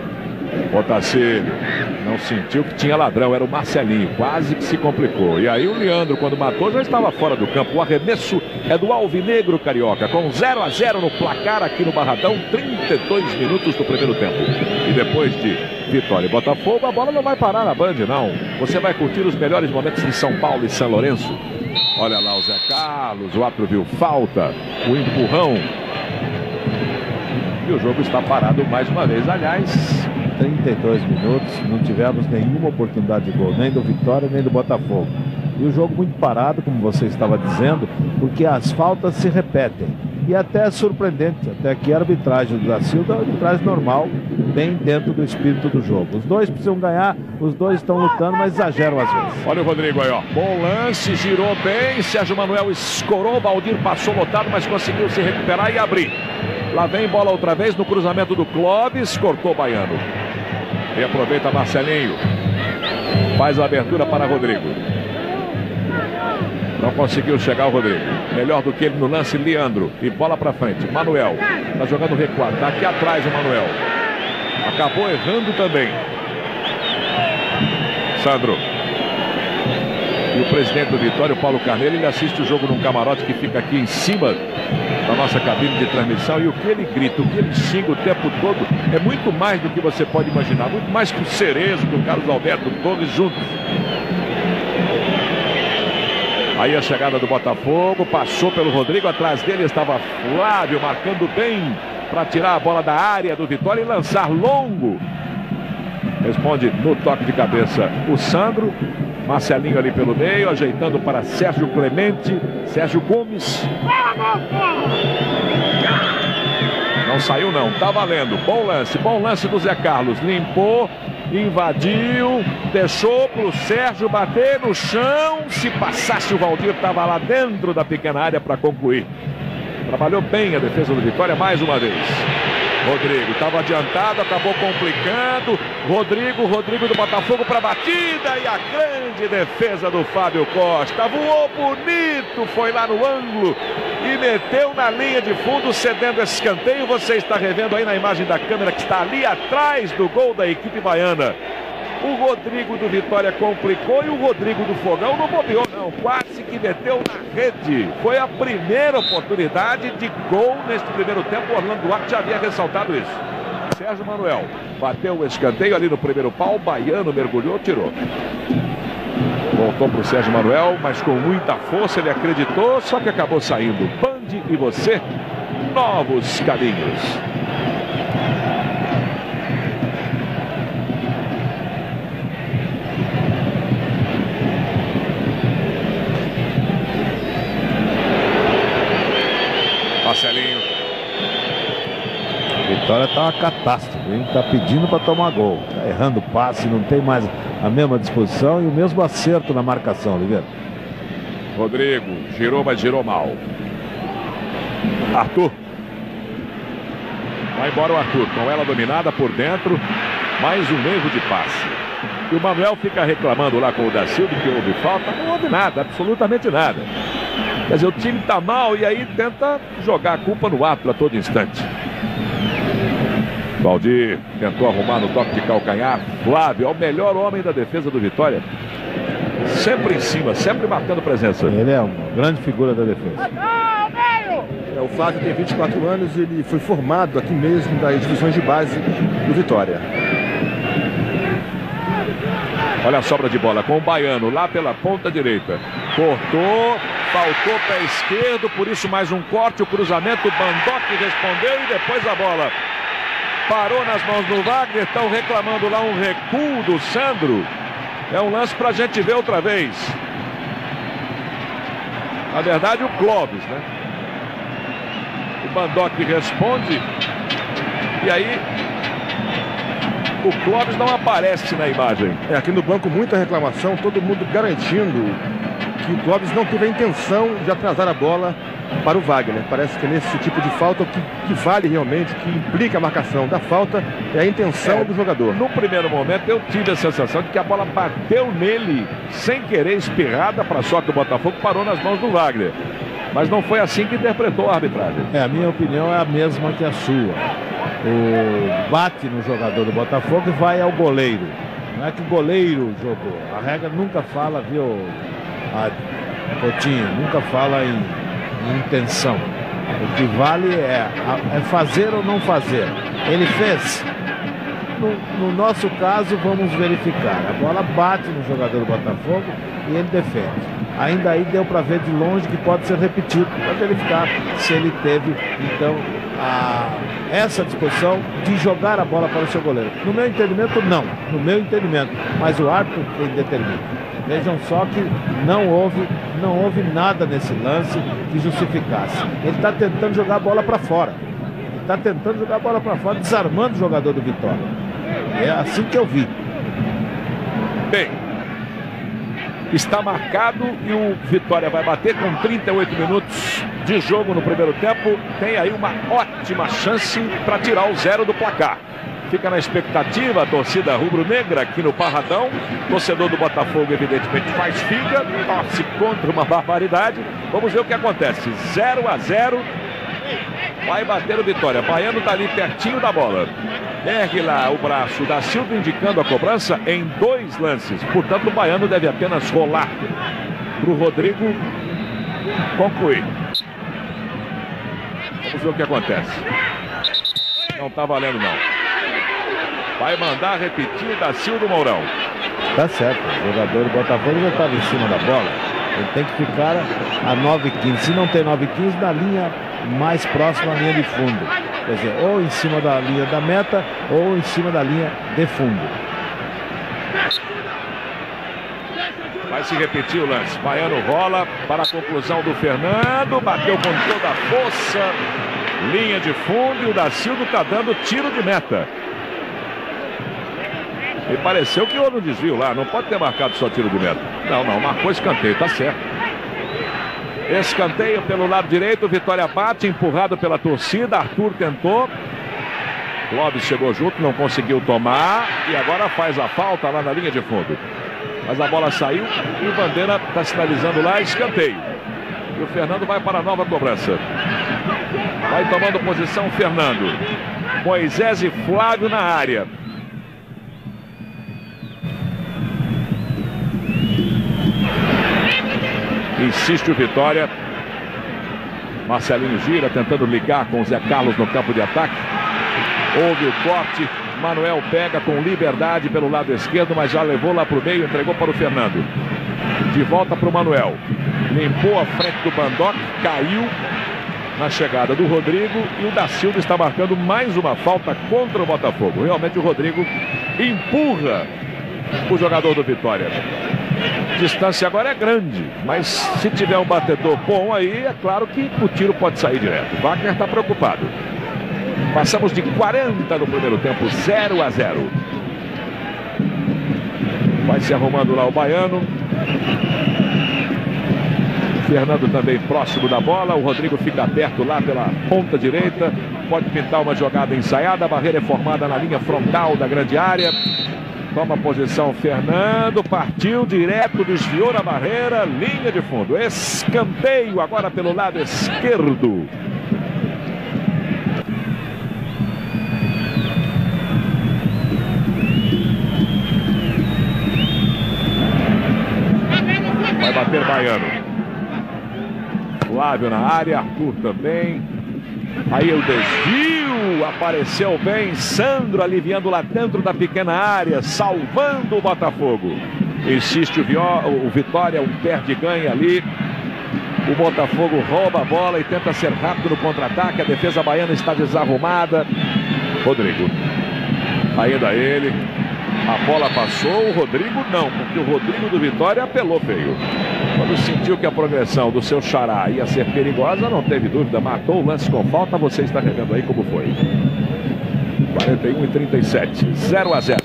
Otacílio não sentiu que tinha ladrão, era o Marcelinho, quase que se complicou. E aí o Leandro, quando matou, já estava fora do campo. O arremesso é do Alvinegro Carioca, com 0-0 no placar aqui no Barradão, 32 minutos do primeiro tempo. E depois de Vitória e Botafogo, a bola não vai parar na Band, não. Você vai curtir os melhores momentos de São Paulo e São Lourenço. Olha lá o Zé Carlos, o árbitro viu falta, o empurrão. E o jogo está parado mais uma vez. Aliás, 32 minutos, não tivemos nenhuma oportunidade de gol, nem do Vitória, nem do Botafogo. E o jogo muito parado, como você estava dizendo, porque as faltas se repetem. E até é surpreendente, até que a arbitragem do Dacildo é uma arbitragem normal, bem dentro do espírito do jogo. Os dois precisam ganhar, os dois estão lutando, mas exageram às vezes. Olha o Rodrigo aí, ó. Bom lance, girou bem, Sérgio Manuel escorou, Valdir passou lotado, mas conseguiu se recuperar e abrir. Lá vem bola outra vez no cruzamento do Clóvis, cortou o Baiano. E aproveita Marcelinho. Faz a abertura para Rodrigo. Não conseguiu chegar o Rodrigo. Melhor do que ele no lance, Leandro. E bola para frente. Manuel. Está jogando recuado. Está aqui atrás o Manuel. Acabou errando também. Sandro. E o presidente do Vitória, o Paulo Carneiro, ele assiste o jogo num camarote que fica aqui em cima da nossa cabine de transmissão. E o que ele grita, o que ele xinga o tempo todo é muito mais do que você pode imaginar. Muito mais que o Cerezo, que o Carlos Alberto Torres juntos. Aí a chegada do Botafogo, passou pelo Rodrigo, atrás dele estava Flávio marcando bem para tirar a bola da área do Vitória e lançar longo. Responde no toque de cabeça o Sandro. Marcelinho ali pelo meio, ajeitando para Sérgio Clemente, Sérgio Gomes. Não saiu não, tá valendo. Bom lance do Zé Carlos, limpou. Invadiu, deixou para o Sérgio bater no chão. Se passasse o Valdir, estava lá dentro da pequena área para concluir. Trabalhou bem a defesa do Vitória mais uma vez. Rodrigo estava adiantado, acabou complicando. Rodrigo do Botafogo para a batida. E a grande defesa do Fábio Costa. Voou bonito, foi lá no ângulo e meteu na linha de fundo, cedendo esse escanteio. Você está revendo aí na imagem da câmera que está ali atrás do gol da equipe baiana. O Rodrigo do Vitória complicou e o Rodrigo do Fogão não bobeou, não. Quase que meteu na rede. Foi a primeira oportunidade de gol neste primeiro tempo. O Orlando Duarte já havia ressaltado isso. Sérgio Manuel bateu o escanteio ali no primeiro pau. O Baiano mergulhou, tirou. Voltou para o Sérgio Manuel, mas com muita força. Ele acreditou, só que acabou saindo. Band e você, novos caminhos. Marcelinho. Vitória tá uma catástrofe, hein? Tá pedindo para tomar gol. Tá errando passe, não tem mais a mesma disposição e o mesmo acerto na marcação, Oliveira. Rodrigo, girou, mas girou mal. Arthur. Vai embora o Arthur, com ela dominada por dentro. Mais um erro de passe. E o Manuel fica reclamando lá com o da Silva que houve falta. Não houve nada, absolutamente nada. Quer dizer, o time tá mal e aí tenta jogar a culpa no árbitro a todo instante. Valdir tentou arrumar no toque de calcanhar. Flávio é o melhor homem da defesa do Vitória. Sempre em cima, sempre marcando presença. Ele é uma grande figura da defesa. O Flávio tem 24 anos e ele foi formado aqui mesmo das divisões de base do Vitória. Olha a sobra de bola com o Baiano lá pela ponta direita. Cortou, faltou pé esquerdo, por isso mais um corte, o cruzamento, o Bandoc respondeu e depois a bola parou nas mãos do Wagner. Estão reclamando lá um recuo do Sandro. É um lance pra gente ver outra vez. Na verdade o Clóvis, né? O Bandoc responde e aí o Clóvis não aparece na imagem. Aqui no banco muita reclamação, todo mundo garantindo que o Clóvis não teve a intenção de atrasar a bola para o Wagner. Parece que nesse tipo de falta o que vale realmente, que implica a marcação da falta é a intenção do jogador. No primeiro momento eu tive a sensação de que a bola bateu nele sem querer, espirrada para a sorte do Botafogo, parou nas mãos do Wagner. Mas não foi assim que interpretou a arbitragem. A minha opinião é a mesma que a sua. O bate no jogador do Botafogo e vai ao goleiro. Não é que o goleiro jogou. A regra nunca fala, viu, Coutinho, nunca fala em intenção. O que vale é fazer ou não fazer. Ele fez. No nosso caso, vamos verificar. A bola bate no jogador do Botafogo e ele defende. Ainda aí deu para ver de longe que pode ser repetido, para verificar se ele teve, então, essa disposição de jogar a bola para o seu goleiro. No meu entendimento, não. No meu entendimento. Mas o árbitro ele determina. Vejam só que não houve nada nesse lance que justificasse. Ele está tentando jogar a bola para fora. Ele está tentando jogar a bola para fora, desarmando o jogador do Vitória. É assim que eu vi. Bem, está marcado e o Vitória vai bater com 38 minutos de jogo no primeiro tempo. Tem aí uma ótima chance para tirar o 0 do placar. Fica na expectativa a torcida rubro-negra aqui no Parradão. Torcedor do Botafogo evidentemente faz figa, torce contra uma barbaridade. Vamos ver o que acontece. 0-0. Vai bater o Vitória. Baiano está ali pertinho da bola. Ergue lá o braço da Silva indicando a cobrança em 2 lances. Portanto, o Baiano deve apenas rolar para o Rodrigo concluir. Vamos ver o que acontece. Não está valendo, não. Vai mandar repetir da Silva do Mourão. Tá certo. O jogador do Botafogo já estava em cima da bola. Ele tem que ficar a 9,15. Se não tem 9,15, na linha mais próxima à linha de fundo. Quer dizer, ou em cima da linha da meta, ou em cima da linha de fundo. Vai se repetir o lance. Baiano rola para a conclusão do Fernando. Bateu com toda a força. Linha de fundo e o da Silva está dando tiro de meta. Me pareceu que houve um desvio lá. Não pode ter marcado só tiro de meta. Não, marcou escanteio, tá certo. Escanteio pelo lado direito. Vitória bate, empurrado pela torcida. Arthur tentou. Clóvis chegou junto, não conseguiu tomar. E agora faz a falta lá na linha de fundo. Mas a bola saiu e o Bandeira está sinalizando lá escanteio. E o Fernando vai para a nova cobrança. Vai tomando posição o Fernando. Moisés e Flávio na área. Insiste o Vitória. Marcelinho gira, tentando ligar com o Zé Carlos no campo de ataque. Houve o corte. Manuel pega com liberdade pelo lado esquerdo, mas já levou lá para o meio, entregou para o Fernando. De volta para o Manuel. Limpou a frente do Bandoc, caiu na chegada do Rodrigo e o da Silva está marcando mais uma falta contra o Botafogo. Realmente o Rodrigo empurra o jogador do Vitória. A distância agora é grande, mas se tiver um batedor bom aí, é claro que o tiro pode sair direto. Wagner está preocupado. Passamos de 40 no primeiro tempo, 0-0. Vai se arrumando lá o baiano. Fernando também próximo da bola. O Rodrigo fica aberto lá pela ponta direita. Pode pintar uma jogada ensaiada. A barreira é formada na linha frontal da grande área. Toma posição Fernando. Partiu direto, desviou na barreira. Linha de fundo. Escanteio agora pelo lado esquerdo. Vai bater Baiano. Flávio na área, Arthur também. Aí o desvio, apareceu bem Sandro aliviando lá dentro da pequena área, salvando o Botafogo. Insiste o Vitória, um perde-ganha ali. O Botafogo rouba a bola e tenta ser rápido no contra-ataque. A defesa baiana está desarrumada. Rodrigo, ainda ele. A bola passou, o Rodrigo não, porque o Rodrigo do Vitória apelou feio. Quando sentiu que a progressão do seu xará ia ser perigosa, não teve dúvida, matou o lance com falta. Você está revendo aí como foi. 41-37, 0-0.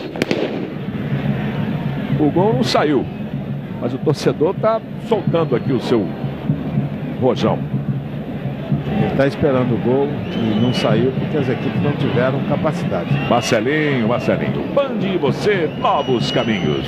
O gol não saiu, mas o torcedor está soltando aqui o seu rojão. Ele está esperando o gol e não saiu porque as equipes não tiveram capacidade. Marcelinho. Band e você, novos caminhos.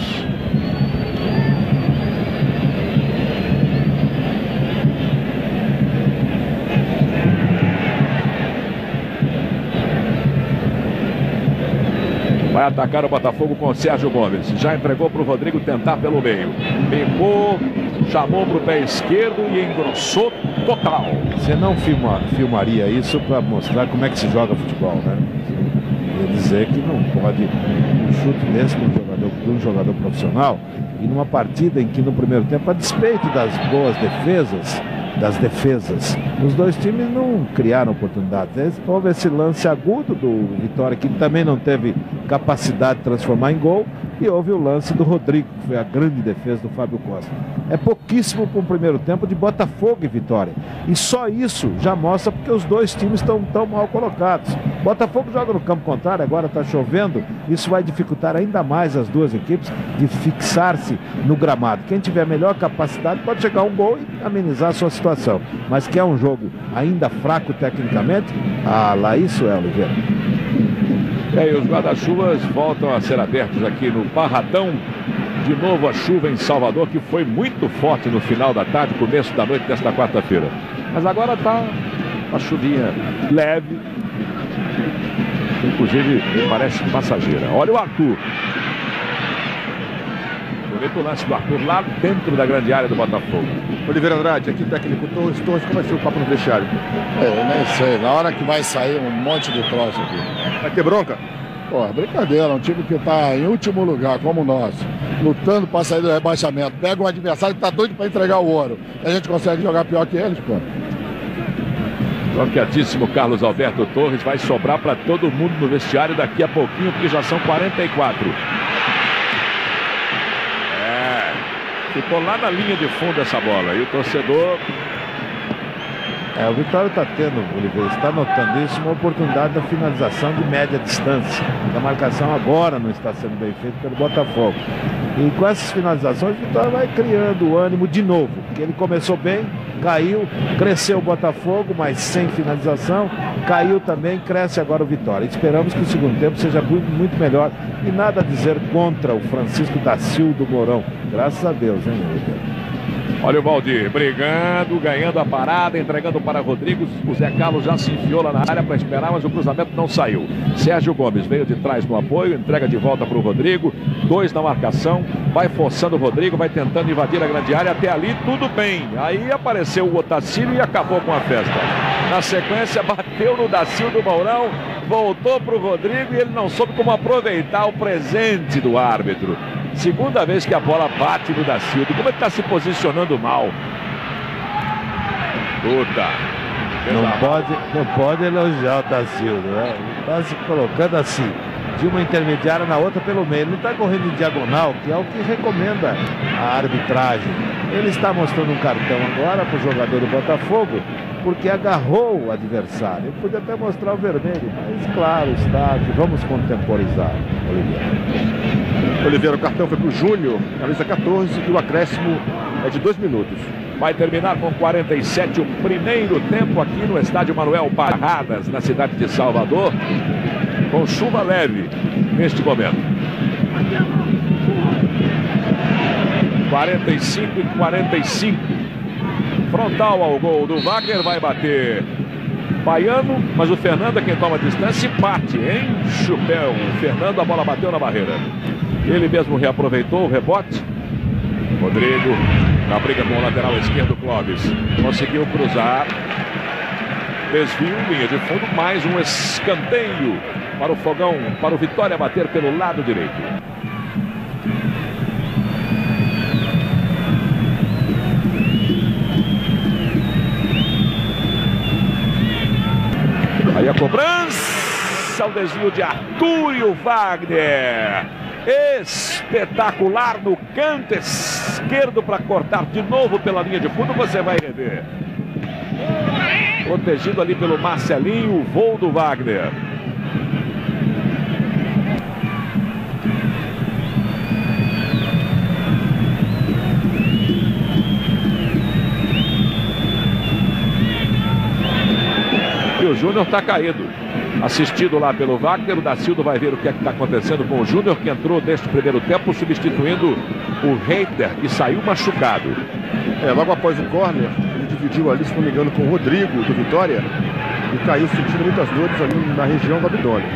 Vai atacar o Botafogo com o Sérgio Gomes. Já entregou para o Rodrigo tentar pelo meio. Limpou, chamou para o pé esquerdo e engrossou total. Você não filmaria isso para mostrar como é que se joga futebol, né? Quer dizer que não pode um chute desse de um jogador profissional e numa partida em que no primeiro tempo, a despeito das boas defesas, os dois times não criaram oportunidades. Houve esse lance agudo do Vitória, que também não teve capacidade de transformar em gol, e houve o lance do Rodrigo, que foi a grande defesa do Fábio Costa. É pouquíssimo para um primeiro tempo de Botafogo e Vitória, e só isso já mostra porque os dois times estão tão mal colocados. Botafogo joga no campo contrário, agora está chovendo, isso vai dificultar ainda mais as duas equipes de fixar-se no gramado. Quem tiver melhor capacidade pode chegar a um gol e amenizar a sua situação, mas que é um jogo ainda fraco tecnicamente, lá isso é, Oliveira. E os guarda-chuvas voltam a ser abertos aqui no Barradão. De novo a chuva em Salvador, que foi muito forte no final da tarde, começo da noite desta quarta-feira. Mas agora está uma chuvinha leve, inclusive parece passageira. Olha o Arthur. Bonito lance do Arthur lá dentro da grande área do Botafogo. Oliveira Andrade, aqui técnico Torres, como vai ser o papo no vestiário? Eu nem sei, na hora que vai sair um monte de troço aqui. Vai ter bronca? Pô, brincadeira, um time que está em último lugar, como o nosso, lutando para sair do rebaixamento, pega um adversário que está doido para entregar o ouro, e a gente consegue jogar pior que eles, pô. Bloqueadíssimo Carlos Alberto Torres, vai sobrar para todo mundo no vestiário daqui a pouquinho, porque já são 44. Ficou lá na linha de fundo essa bola. E o torcedor... O Vitória está tendo, Oliveira, está notando isso, uma oportunidade da finalização de média distância. A marcação agora não está sendo bem feita pelo Botafogo. E com essas finalizações, o Vitória vai criando o ânimo de novo. Porque ele começou bem, caiu, cresceu o Botafogo, mas sem finalização. Caiu também, cresce agora o Vitória. Esperamos que o segundo tempo seja muito melhor. E nada a dizer contra o Francisco da Silva do Mourão. Graças a Deus, hein, Oliveira? Olha o Valdir brigando, ganhando a parada, entregando para Rodrigo. O Zé Carlos já se enfiou lá na área para esperar, mas o cruzamento não saiu. Sérgio Gomes veio de trás no apoio, entrega de volta para o Rodrigo. 2 na marcação, vai forçando o Rodrigo, vai tentando invadir a grande área. Até ali tudo bem. Aí apareceu o Otacílio e acabou com a festa. Na sequência, bateu no Dacildo Mourão, voltou para o Rodrigo e ele não soube como aproveitar o presente do árbitro. Segunda vez que a bola bate no Dacildo. Como ele está se posicionando mal. Puta. Não pode elogiar o Dacildo, né? Ele está se colocando assim, de uma intermediária na outra pelo meio. Ele não está correndo em diagonal, que é o que recomenda a arbitragem. Ele está mostrando um cartão agora para o jogador do Botafogo, porque agarrou o adversário. Ele podia até mostrar o vermelho, mas claro está que vamos contemporizar, Oliveira, o cartão foi para o Júnior, camisa 14, e o acréscimo é de 2 minutos. Vai terminar com 47 o primeiro tempo aqui no estádio Manuel Barradas, na cidade de Salvador, com chuva leve neste momento. 45 e 45. Frontal ao gol do Wagner, vai bater Baiano, mas o Fernando é quem toma distância e bate em Chupéu. O Fernando, a bola bateu na barreira. Ele mesmo reaproveitou o rebote. Rodrigo, na briga com o lateral esquerdo, Clóvis. Conseguiu cruzar. Desvio, linha de fundo, mais um escanteio para o Fogão, para o Vitória bater pelo lado direito. Aí a cobrança, o desvio de Arthur e o Wagner. Espetacular no canto esquerdo para cortar de novo pela linha de fundo. Você vai rever. Protegido ali pelo Marcelinho, o voo do Wagner. E o Júnior está caído. Assistido lá pelo Wagner, o Dacildo vai ver o que é que está acontecendo com o Júnior, que entrou neste primeiro tempo substituindo o Reiter, que saiu machucado. Logo após o córner, ele dividiu ali, se não me engano, com o Rodrigo do Vitória e caiu sentindo muitas dores ali na região do abdômen.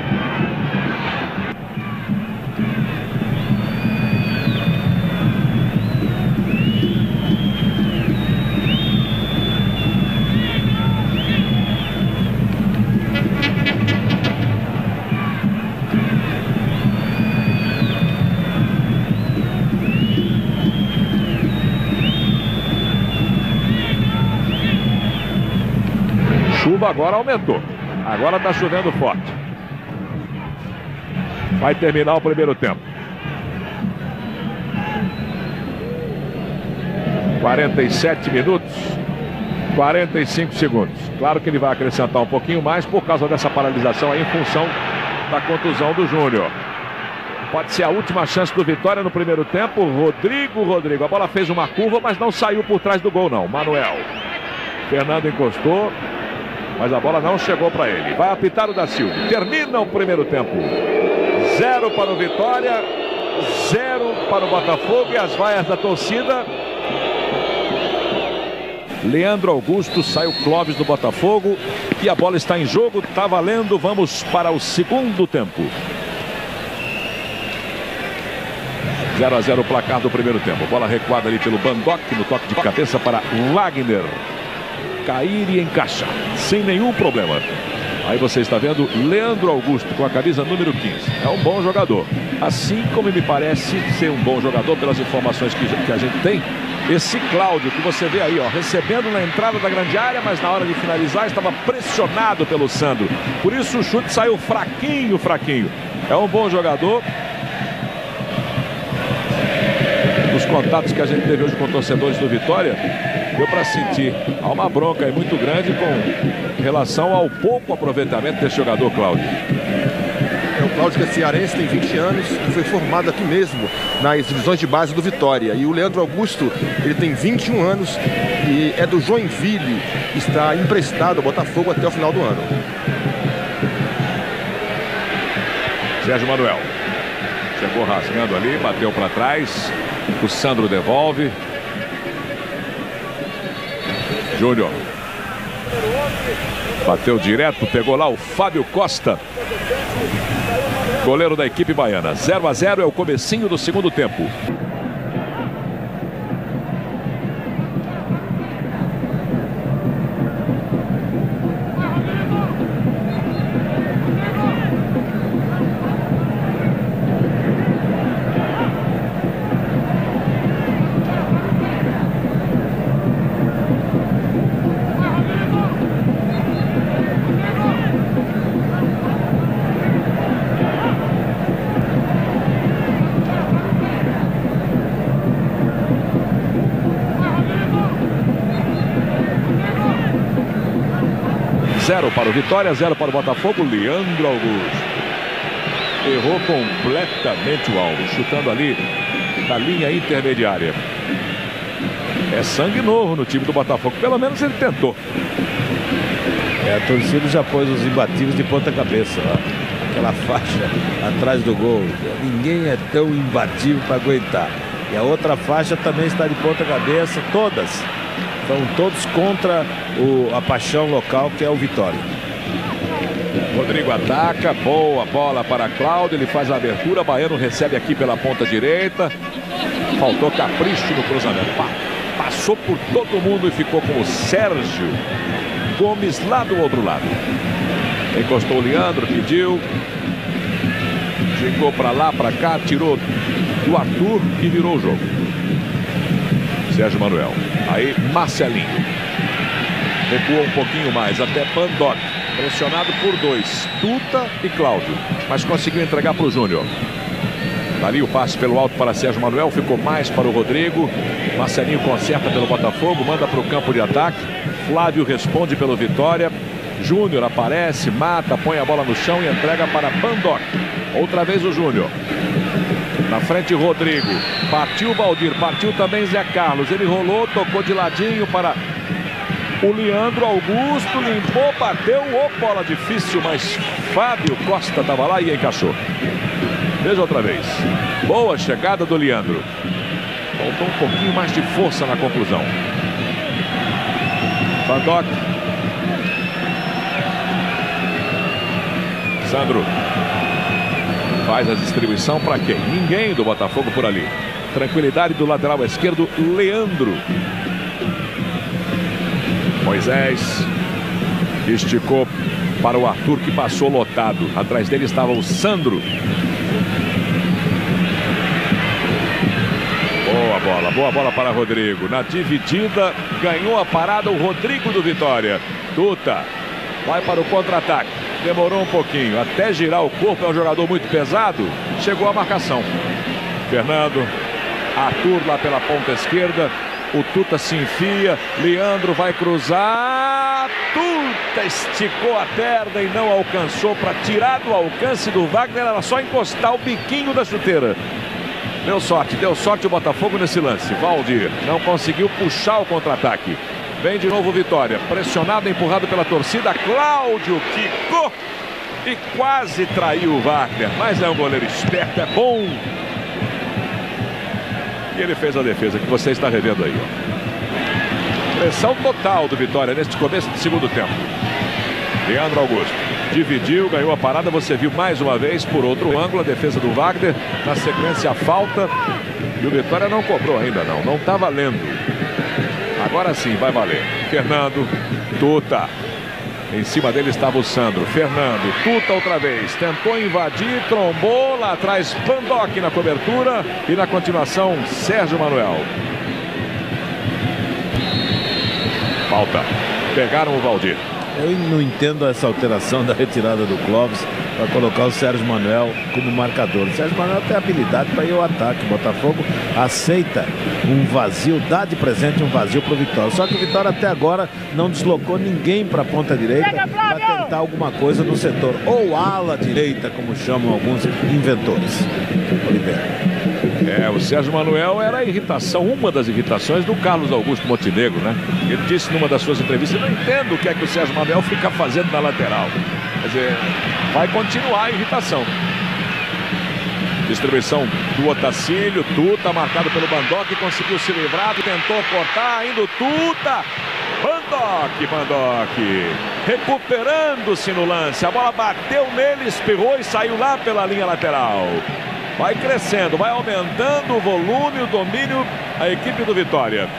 Chuva agora aumentou. Agora está chovendo forte. Vai terminar o primeiro tempo. 47 minutos, 45 segundos. Claro que ele vai acrescentar um pouquinho mais por causa dessa paralisação aí, em função da contusão do Júnior. Pode ser a última chance do Vitória no primeiro tempo. Rodrigo. A bola fez uma curva, mas não saiu por trás do gol, não. Manuel. Fernando encostou, mas a bola não chegou para ele. Vai apitar o Dacildo. Termina o primeiro tempo. 0 para o Vitória, 0 para o Botafogo. E as vaias da torcida. Leandro Augusto, sai o Clóvis do Botafogo. E a bola está em jogo, está valendo. Vamos para o segundo tempo. 0-0 o placar do primeiro tempo. Bola recuada ali pelo Bandock, no toque de cabeça para Wagner. Cair e encaixar, sem nenhum problema. Aí você está vendo Leandro Augusto com a camisa número 15. É um bom jogador. Assim como me parece ser um bom jogador, pelas informações que a gente tem, esse Cláudio que você vê aí, ó, recebendo na entrada da grande área, mas na hora de finalizar estava pressionado pelo Sandro. Por isso o chute saiu fraquinho. É um bom jogador. Os contatos que a gente teve hoje com torcedores do Vitória, deu para sentir. Há uma bronca aí muito grande com relação ao pouco aproveitamento desse jogador, Cláudio. O Cláudio, que é cearense, tem 20 anos e foi formado aqui mesmo, nas divisões de base do Vitória. E o Leandro Augusto, ele tem 21 anos e é do Joinville, está emprestado ao Botafogo até o final do ano. Sérgio Manuel chegou rasgando ali, bateu para trás. O Sandro devolve. Júnior. Bateu direto, pegou lá o Fábio Costa, goleiro da equipe baiana. 0-0 é o comecinho do segundo tempo. Zero para o Vitória, 0 para o Botafogo. Leandro Augusto errou completamente o alvo, chutando ali da linha intermediária. É sangue novo no time do Botafogo, pelo menos ele tentou. A torcida já pôs os imbatíveis de ponta cabeça lá. Aquela faixa atrás do gol. Ninguém é tão imbatível para aguentar. E a outra faixa também está de ponta cabeça, todas. Estão todos contra a paixão local, que é o Vitória. Rodrigo ataca, boa bola para Cláudio, ele faz a abertura, Baiano recebe aqui pela ponta direita. Faltou capricho no cruzamento. Passou por todo mundo e ficou com o Sérgio Gomes lá do outro lado. Encostou o Leandro, pediu. Chegou para lá, para cá, tirou do Arthur e virou o jogo. Sérgio Manuel. Aí Marcelinho. Recuou um pouquinho mais, até Pandoc. Pressionado por dois, Tuta e Cláudio. Mas conseguiu entregar para o Júnior. Dali o passe pelo alto para Sérgio Manuel. Ficou mais para o Rodrigo. Marcelinho conserta pelo Botafogo. Manda para o campo de ataque. Flávio responde pelo Vitória. Júnior aparece, mata, põe a bola no chão e entrega para Pandoc. Outra vez o Júnior. Na frente Rodrigo. Partiu Valdir, partiu também Zé Carlos. Ele rolou, tocou de ladinho para o Leandro Augusto. Limpou, bateu. Bola difícil, mas Fábio Costa estava lá e encaixou. Veja outra vez. Boa chegada do Leandro. Faltou um pouquinho mais de força na conclusão. Pandoc. Sandro. Faz a distribuição para quem? Ninguém do Botafogo por ali. Tranquilidade do lateral esquerdo, Leandro. Moisés esticou para o Arthur, que passou lotado. Atrás dele estava o Sandro. Boa bola para Rodrigo. Na dividida, ganhou a parada o Rodrigo do Vitória. Tuta vai para o contra-ataque. Demorou um pouquinho até girar o corpo, é um jogador muito pesado. Chegou a marcação. Fernando, Arthur lá pela ponta esquerda. O Tuta se enfia. Leandro vai cruzar. Tuta esticou a perna e não alcançou. Para tirar do alcance do Wagner, era só encostar o biquinho da chuteira. Deu sorte o Botafogo nesse lance. Valdir não conseguiu puxar o contra-ataque. Vem de novo Vitória, pressionado, empurrado pela torcida. Cláudio quicou e quase traiu o Wagner, mas é um goleiro esperto, é bom. E ele fez a defesa que você está revendo aí, ó. Pressão total do Vitória neste começo de segundo tempo. Leandro Augusto dividiu, ganhou a parada. Você viu mais uma vez por outro ângulo a defesa do Wagner. Na sequência a falta. E o Vitória não cobrou ainda não. Não está valendo. Agora sim vai valer. Fernando, Tuta. Em cima dele estava o Sandro. Fernando, Tuta outra vez. Tentou invadir, trombou lá atrás. Pandoc na cobertura. E na continuação, Sérgio Manuel. Falta. Pegaram o Valdir. Eu não entendo essa alteração da retirada do Clóvis para colocar o Sérgio Manuel como marcador. O Sérgio Manuel tem habilidade para ir ao ataque. O Botafogo aceita um vazio, dá de presente um vazio para o Vitória. Só que o Vitória até agora não deslocou ninguém para a ponta direita para tentar alguma coisa no setor. Ou ala direita, como chamam alguns inventores. Oliveira. O Sérgio Manuel era a irritação, uma das irritações do Carlos Augusto Montenegro, né? Ele disse numa das suas entrevistas: eu não entendo o que é que o Sérgio Manuel fica fazendo na lateral. Quer dizer, vai continuar a irritação. Distribuição do Otacílio, Tuta marcado pelo Pandoc, conseguiu se livrar, tentou cortar, ainda o Tuta. Mandoc, recuperando-se no lance, a bola bateu nele, espirrou e saiu lá pela linha lateral. Vai crescendo, vai aumentando o volume, o domínio, a equipe do Vitória.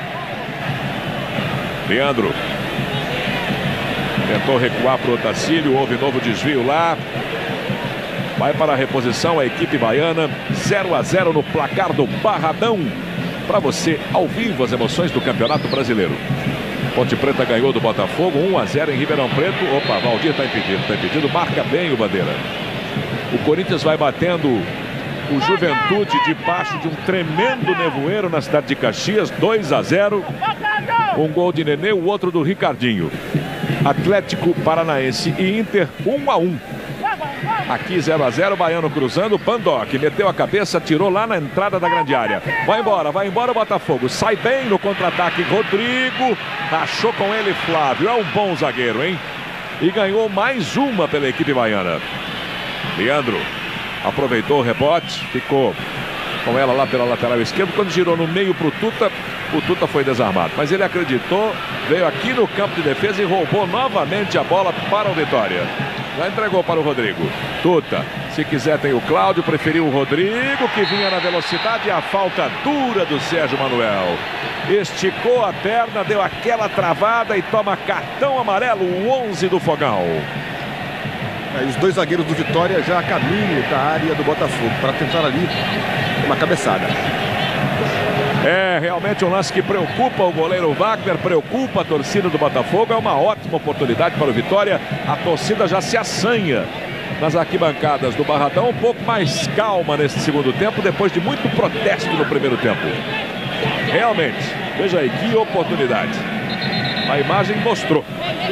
Leandro tentou recuar para o Otacílio, houve novo desvio lá. Vai para a reposição a equipe baiana, 0-0 no placar do Barradão. Para você, ao vivo, as emoções do Campeonato Brasileiro. Ponte Preta ganhou do Botafogo, 1-0 em Ribeirão Preto. Opa, Valdir está impedido, marca bem o Bandeira. O Corinthians vai batendo o Juventude debaixo de um tremendo nevoeiro na cidade de Caxias, 2-0. Um gol de Nenê, o outro do Ricardinho. Atlético Paranaense e Inter, 1-1. Aqui 0-0, Baiano cruzando, Pandoc meteu a cabeça, tirou lá na entrada da grande área. Vai embora o Botafogo. Sai bem no contra-ataque, Rodrigo. Rachou com ele Flávio. É um bom zagueiro, hein? E ganhou mais uma pela equipe baiana. Leandro aproveitou o rebote, ficou com ela lá pela lateral esquerda. Quando girou no meio pro Tuta, o Tuta foi desarmado. Mas ele acreditou, veio aqui no campo de defesa e roubou novamente a bola para o Vitória. Já entregou para o Rodrigo. Tuta, se quiser tem o Cláudio, preferiu o Rodrigo, que vinha na velocidade, e a falta dura do Sérgio Manuel. Esticou a perna, deu aquela travada e toma cartão amarelo, o 11 do Fogão. Os dois zagueiros do Vitória já a caminho da área do Botafogo para tentar ali uma cabeçada. É realmente um lance que preocupa o goleiro Wagner, preocupa a torcida do Botafogo. É uma ótima oportunidade para o Vitória. A torcida já se assanha nas arquibancadas do Barradão, um pouco mais calma nesse segundo tempo, depois de muito protesto no primeiro tempo. Realmente, veja aí que oportunidade. A imagem mostrou.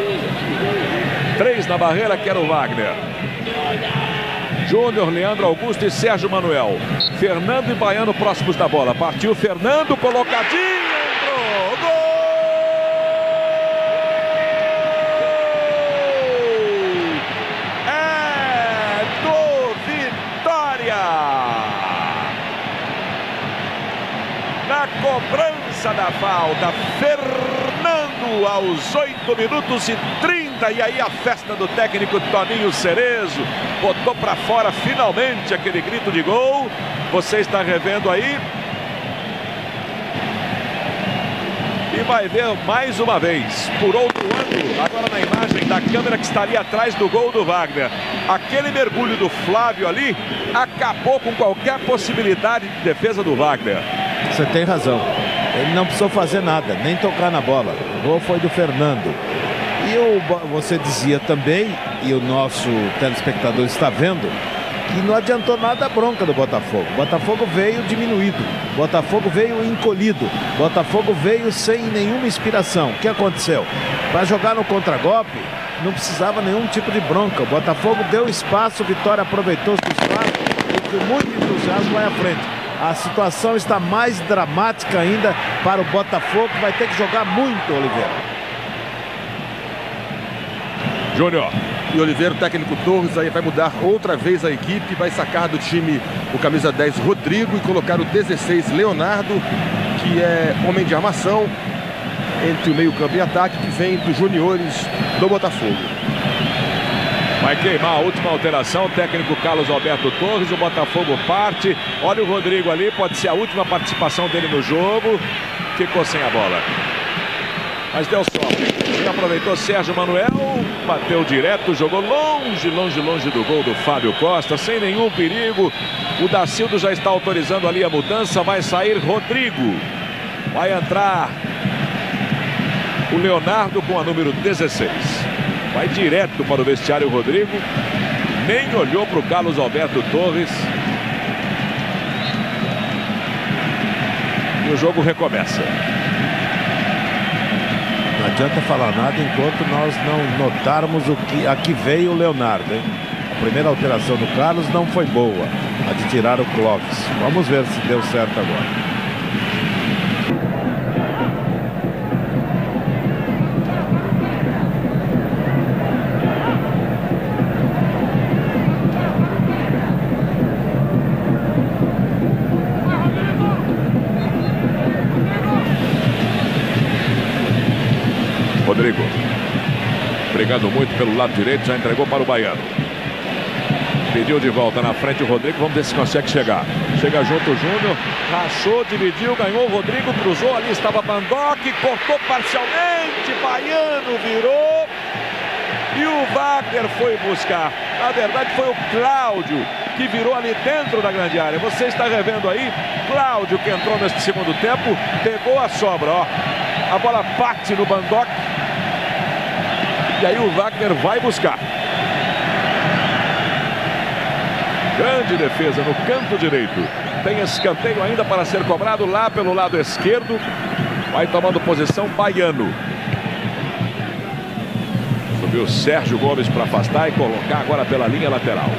3 na barreira, que era o Wagner. Júnior, Leandro Augusto e Sérgio Manuel. Fernando e Baiano próximos da bola. Partiu Fernando, colocadinho, entrou. Gol! É do Vitória! Na cobrança da falta, Fernando aos 8 minutos e 30. E aí a festa do técnico Toninho Cerezo. Botou para fora finalmente aquele grito de gol. Você está revendo aí. E vai ver mais uma vez, por outro ângulo, agora na imagem da câmera que estaria atrás do gol do Wagner. Aquele mergulho do Flávio ali acabou com qualquer possibilidade de defesa do Wagner. Você tem razão. Ele não precisou fazer nada, nem tocar na bola. O gol foi do Fernando. E você dizia também, e o nosso telespectador está vendo, que não adiantou nada a bronca do Botafogo. Botafogo veio diminuído, Botafogo veio encolhido, Botafogo veio sem nenhuma inspiração. O que aconteceu? Para jogar no contragolpe, não precisava nenhum tipo de bronca. O Botafogo deu espaço, Vitória aproveitou o espaço e com muito entusiasmo vai à frente. A situação está mais dramática ainda para o Botafogo, que vai ter que jogar muito, Oliveira. Júnior. E Oliveira, o técnico Torres, aí vai mudar outra vez a equipe, vai sacar do time o camisa 10 Rodrigo e colocar o 16 Leonardo, que é homem de armação entre o meio-campo e ataque, que vem dos juniores do Botafogo. Vai queimar a última alteração, o técnico Carlos Alberto Torres, o Botafogo parte. Olha o Rodrigo ali, pode ser a última participação dele no jogo. Ficou sem a bola. Mas deu sorte. E aproveitou Sérgio Manuel, bateu direto, jogou longe do gol do Fábio Costa, sem nenhum perigo. O Dacildo já está autorizando ali a mudança, vai sair Rodrigo. Vai entrar o Leonardo com a número 16. Vai direto para o vestiário Rodrigo, nem olhou para o Carlos Alberto Torres. E o jogo recomeça. Não adianta falar nada enquanto nós não notarmos a que veio o Leonardo, hein? A primeira alteração do Carlos não foi boa, a de tirar o Clóvis. Vamos ver se deu certo agora. Rodrigo. Brigando muito pelo lado direito, já entregou para o Baiano. Pediu de volta na frente o Rodrigo, vamos ver se consegue chegar. Chega junto o Júnior, rachou, dividiu, ganhou o Rodrigo, cruzou, ali estava Bandock, cortou parcialmente, Baiano virou. E o Wagner foi buscar. Na verdade foi o Cláudio que virou ali dentro da grande área. Você está revendo aí, Cláudio que entrou nesse segundo tempo, pegou a sobra, ó. A bola bate no Bandock. E aí o Wagner vai buscar. Grande defesa no canto direito. Tem escanteio ainda para ser cobrado lá pelo lado esquerdo. Vai tomando posição Baiano. Subiu o Sérgio Gomes para afastar e colocar agora pela linha lateral.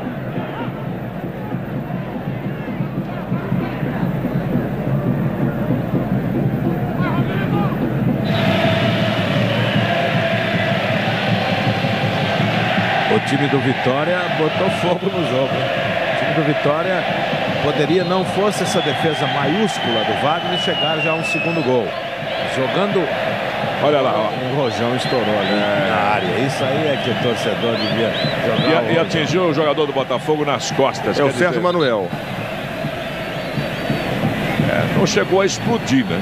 O time do Vitória botou fogo no jogo. O time do Vitória poderia, não fosse essa defesa maiúscula do Wagner, chegar já a um segundo gol. Jogando... Olha lá, ó. O Rojão estourou ali na área. Isso aí é que o torcedor devia jogar. E atingiu o jogador do Botafogo nas costas. É o Sérgio Manuel. Não chegou a explodir, né?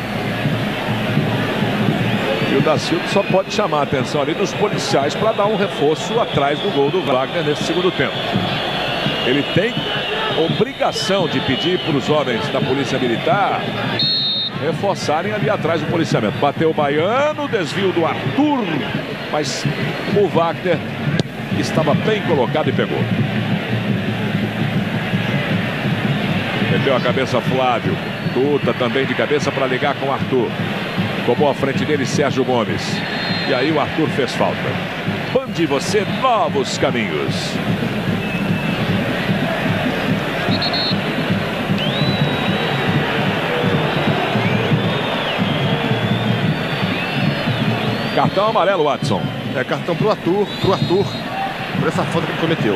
E o Dacildo só pode chamar a atenção ali dos policiais para dar um reforço atrás do gol do Wagner nesse segundo tempo. Ele tem obrigação de pedir para os homens da Polícia Militar reforçarem ali atrás do policiamento. Bateu o Baiano, desvio do Arthur, mas o Wagner estava bem colocado e pegou. Meteu a cabeça Flávio. Tuta também de cabeça para ligar com o Arthur. Tomou à frente dele Sérgio Gomes. E aí o Arthur fez falta. Band você novos caminhos. Cartão amarelo, Watson. É cartão pro Arthur, por essa falta que ele cometeu.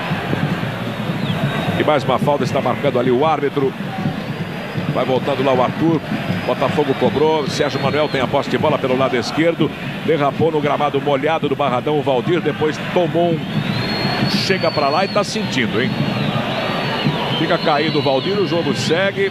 E mais uma falta, está marcando ali o árbitro. Vai voltando lá o Arthur. Botafogo cobrou. Sérgio Manuel tem a posse de bola pelo lado esquerdo. Derrapou no gramado molhado do Barradão o Valdir. Depois tomou um... Chega para lá e está sentindo, hein? Fica caído o Valdir. O jogo segue.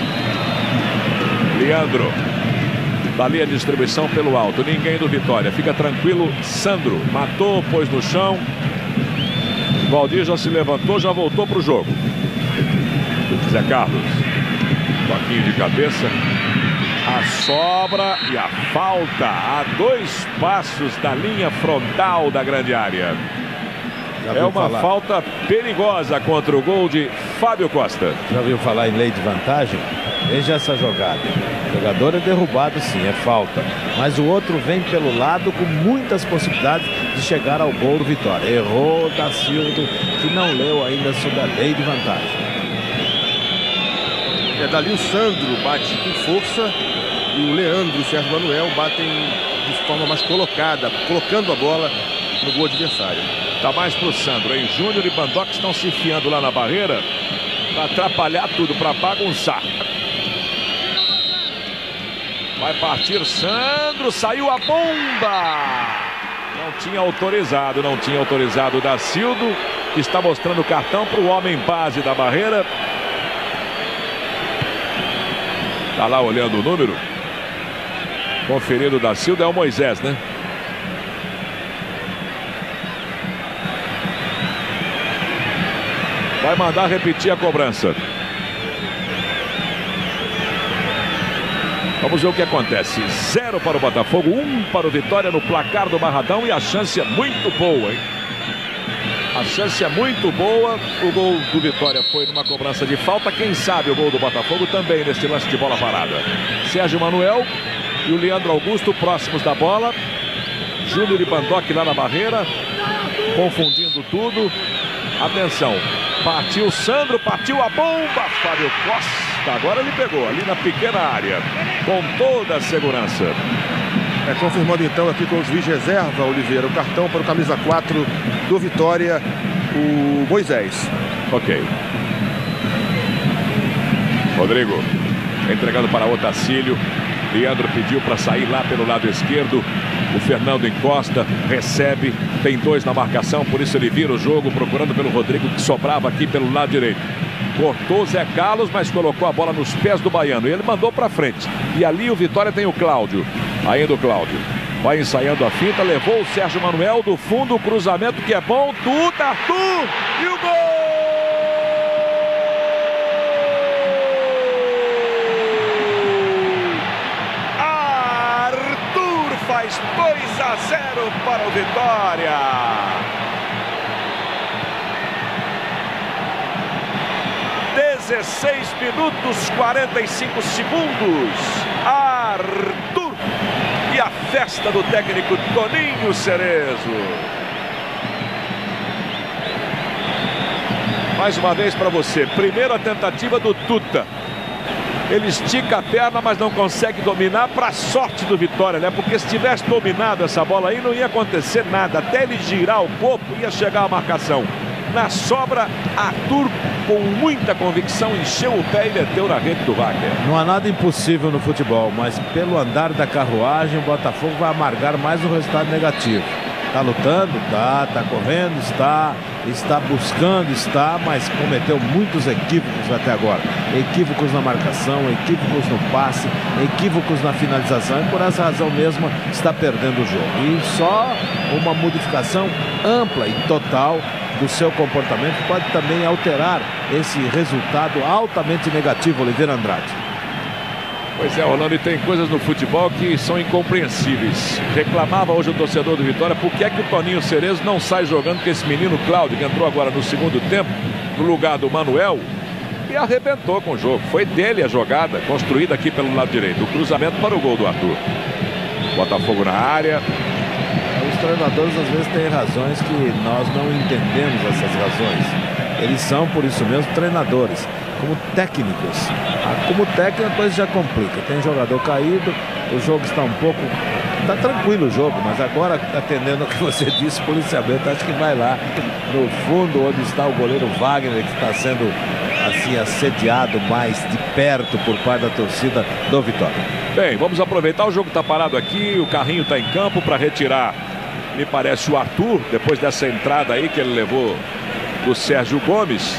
Leandro. Dali a distribuição pelo alto. Ninguém do Vitória. Fica tranquilo. Sandro. Matou, pôs no chão. Valdir já se levantou, já voltou para o jogo. Zé Carlos. Toquinho de cabeça. A sobra e a falta a 2 passos da linha frontal da grande área. É uma falta perigosa contra o gol de Fábio Costa. Já ouviu falar em lei de vantagem? Veja essa jogada. O jogador é derrubado, sim, é falta. Mas o outro vem pelo lado com muitas possibilidades de chegar ao gol do Vitória. Errou o Dacildo, que não leu ainda sobre a lei de vantagem. Dali o Sandro bate com força e o Leandro e o Sérgio Manuel batem de forma mais colocada, colocando a bola no gol adversário. Tá mais pro Sandro, hein? Júnior e Bandock estão se enfiando lá na barreira para atrapalhar tudo, para bagunçar. Vai partir Sandro, saiu a bomba! Não tinha autorizado o Dacildo, que está mostrando o cartão para o homem base da barreira. Tá lá olhando o número. Conferindo o Dacildo, é o Moisés, né? Vai mandar repetir a cobrança. Vamos ver o que acontece. 0 para o Botafogo, 1 para o Vitória no placar do Barradão. E a chance é muito boa, hein? A chance é muito boa. O gol do Vitória foi numa cobrança de falta. Quem sabe o gol do Botafogo também nesse lance de bola parada. Sérgio Manuel e o Leandro Augusto próximos da bola. Júnior e Bandock lá na barreira, confundindo tudo. Atenção. Partiu Sandro, partiu a bomba. Fábio Costa. Agora ele pegou ali na pequena área. Com toda a segurança. Confirmando então aqui com o juiz reserva, Oliveira, o cartão para o camisa 4 do Vitória, o Moisés. Ok. Rodrigo entregando para Otacílio. Leandro pediu para sair lá pelo lado esquerdo. O Fernando encosta, recebe, tem 2 na marcação, por isso ele vira o jogo, procurando pelo Rodrigo, que sobrava aqui pelo lado direito. Cortou Zé Carlos, mas colocou a bola nos pés do baiano. E ele mandou para frente. E ali o Vitória tem o Cláudio. Ainda o Cláudio. Vai ensaiando a finta, levou o Sérgio Manuel do fundo, o cruzamento que é bom. Tuta, Arthur! E o gol! Faz 2-0 para o Vitória. (16 minutos 45 segundos). Arthur. E a festa do técnico Toninho Cerezo. Mais uma vez para você. Primeira tentativa do Tuta. Ele estica a perna, mas não consegue dominar, para a sorte do Vitória, né? Porque se tivesse dominado essa bola aí, não ia acontecer nada. Até ele girar o corpo, ia chegar a marcação. Na sobra, Arthur, com muita convicção, encheu o pé e meteu na rede do Wagner. Não há nada impossível no futebol, mas pelo andar da carruagem, o Botafogo vai amargar mais um resultado negativo. Está lutando? Está correndo? Está buscando? Está, mas cometeu muitos equívocos até agora. Equívocos na marcação, equívocos no passe, equívocos na finalização. E por essa razão mesmo está perdendo o jogo. E só uma modificação ampla e total do seu comportamento pode também alterar esse resultado altamente negativo, Oliveira Andrade. Pois é, Orlando, e tem coisas no futebol que são incompreensíveis. Reclamava hoje o torcedor do Vitória por que é que o Toninho Cerezo não sai jogando com esse menino Cláudio, que entrou agora no segundo tempo, no lugar do Manuel, e arrebentou com o jogo. Foi dele a jogada, construída aqui pelo lado direito. O cruzamento para o gol do Arthur. Botafogo na área. Os treinadores às vezes têm razões que nós não entendemos essas razões. Eles são, por isso mesmo, treinadores. Como técnicos. Como técnico a coisa já complica. Tem jogador caído, o jogo está um pouco... Está tranquilo o jogo, mas agora, atendendo ao que você disse, policiamento, acho que vai lá no fundo onde está o goleiro Wagner, que está sendo assim assediado mais de perto por parte da torcida do Vitória. Bem, vamos aproveitar, o jogo está parado aqui, o carrinho está em campo para retirar, me parece, o Arthur, depois dessa entrada aí que ele levou do Sérgio Gomes.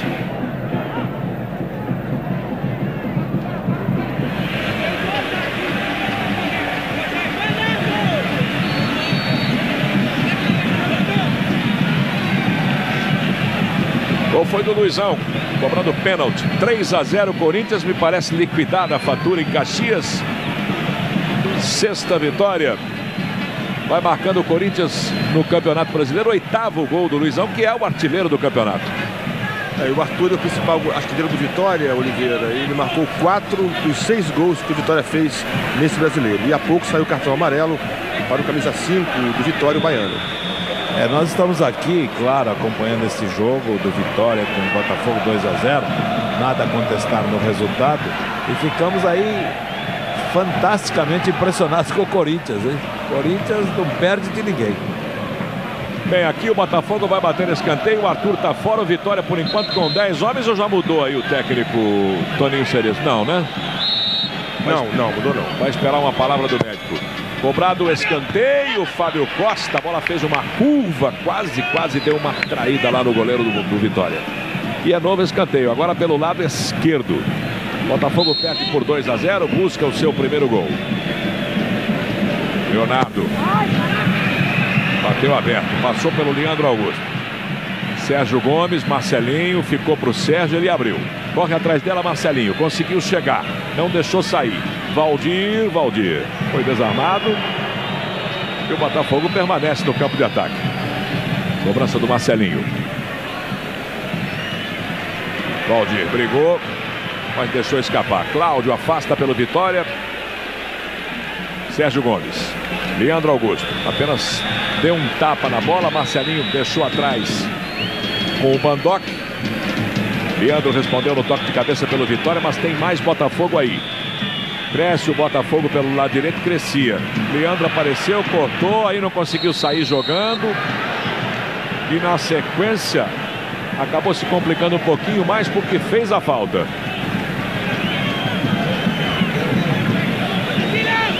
Gol foi do Luizão, cobrando pênalti. 3-0 Corinthians, me parece liquidada a fatura em Caxias. Sexta vitória. Vai marcando o Corinthians no Campeonato Brasileiro. 8º gol do Luizão, que é o artilheiro do campeonato. O Arthur é o principal artilheiro do Vitória, Oliveira. Ele marcou 4 dos 6 gols que o Vitória fez nesse brasileiro. E há pouco saiu o cartão amarelo para o camisa 5 do Vitória, o baiano. Nós estamos aqui, claro, acompanhando esse jogo do Vitória com o Botafogo 2-0. Nada a contestar no resultado. E ficamos aí fantasticamente impressionados com o Corinthians, hein? O Corinthians não perde de ninguém. Bem, aqui o Botafogo vai bater escanteio. O Arthur está fora, o Vitória por enquanto com 10 homens. Ou já mudou aí o técnico Toninho Cerezo? Não, né? Não, mudou não. Vai esperar uma palavra do médico. Cobrado o escanteio, Fábio Costa, a bola fez uma curva, quase deu uma traída lá no goleiro do Vitória. E é novo escanteio, agora pelo lado esquerdo. Botafogo perde por 2-0, busca o seu primeiro gol. Leonardo. Bateu aberto, passou pelo Leandro Augusto. Sérgio Gomes, Marcelinho, ficou para o Sérgio, ele abriu. Corre atrás dela, Marcelinho, conseguiu chegar, não deixou sair. Valdir, foi desarmado. E o Botafogo permanece no campo de ataque. Cobrança do Marcelinho. Valdir brigou, mas deixou escapar. Cláudio afasta pelo Vitória. Sérgio Gomes. Leandro Augusto apenas deu um tapa na bola. Marcelinho deixou atrás com o Bandoc. Leandro respondeu no toque de cabeça pelo Vitória, mas tem mais Botafogo aí. Cresce o Botafogo pelo lado direito, crescia. Leandro apareceu, cortou, aí não conseguiu sair jogando. E na sequência acabou se complicando um pouquinho mais porque fez a falta.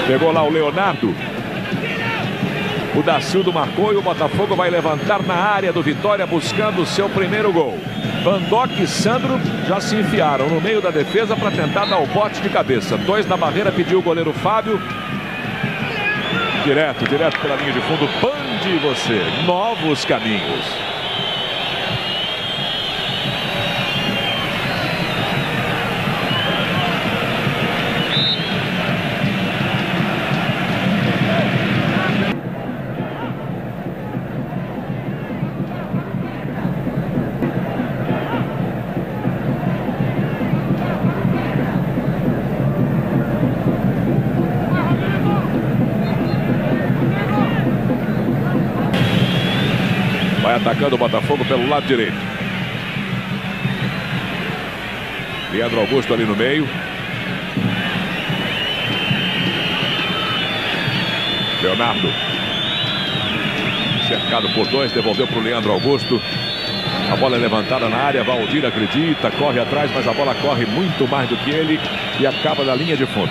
Pegou lá o Leonardo. O Dacildo marcou e o Botafogo vai levantar na área do Vitória buscando o seu primeiro gol. Vandoc e Sandro já se enfiaram no meio da defesa para tentar dar o bote de cabeça. 2 na barreira, pediu o goleiro Fábio. Direto pela linha de fundo. Bande você. Novos caminhos. Vai atacando o Botafogo pelo lado direito. Leandro Augusto ali no meio. Leonardo. Cercado por 2, devolveu para o Leandro Augusto. A bola é levantada na área, Valdir acredita, corre atrás, mas a bola corre muito mais do que ele e acaba na linha de fundo.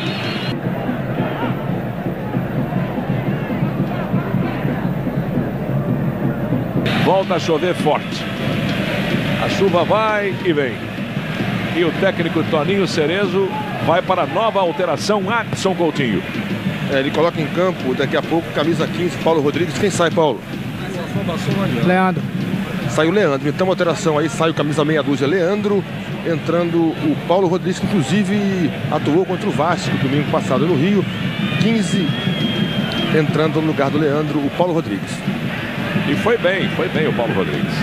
Volta a chover forte. A chuva vai e vem. E o técnico Toninho Cerezo vai para a nova alteração, Adson Coutinho. Ele coloca em campo daqui a pouco camisa 15, Paulo Rodrigues. Quem sai, Paulo? Leandro. Sai o Leandro. Então alteração aí, sai o camisa meia dúzia Leandro. Entrando o Paulo Rodrigues, que inclusive atuou contra o Vasco domingo passado no Rio. 15 entrando no lugar do Leandro, o Paulo Rodrigues. E foi bem o Paulo Rodrigues.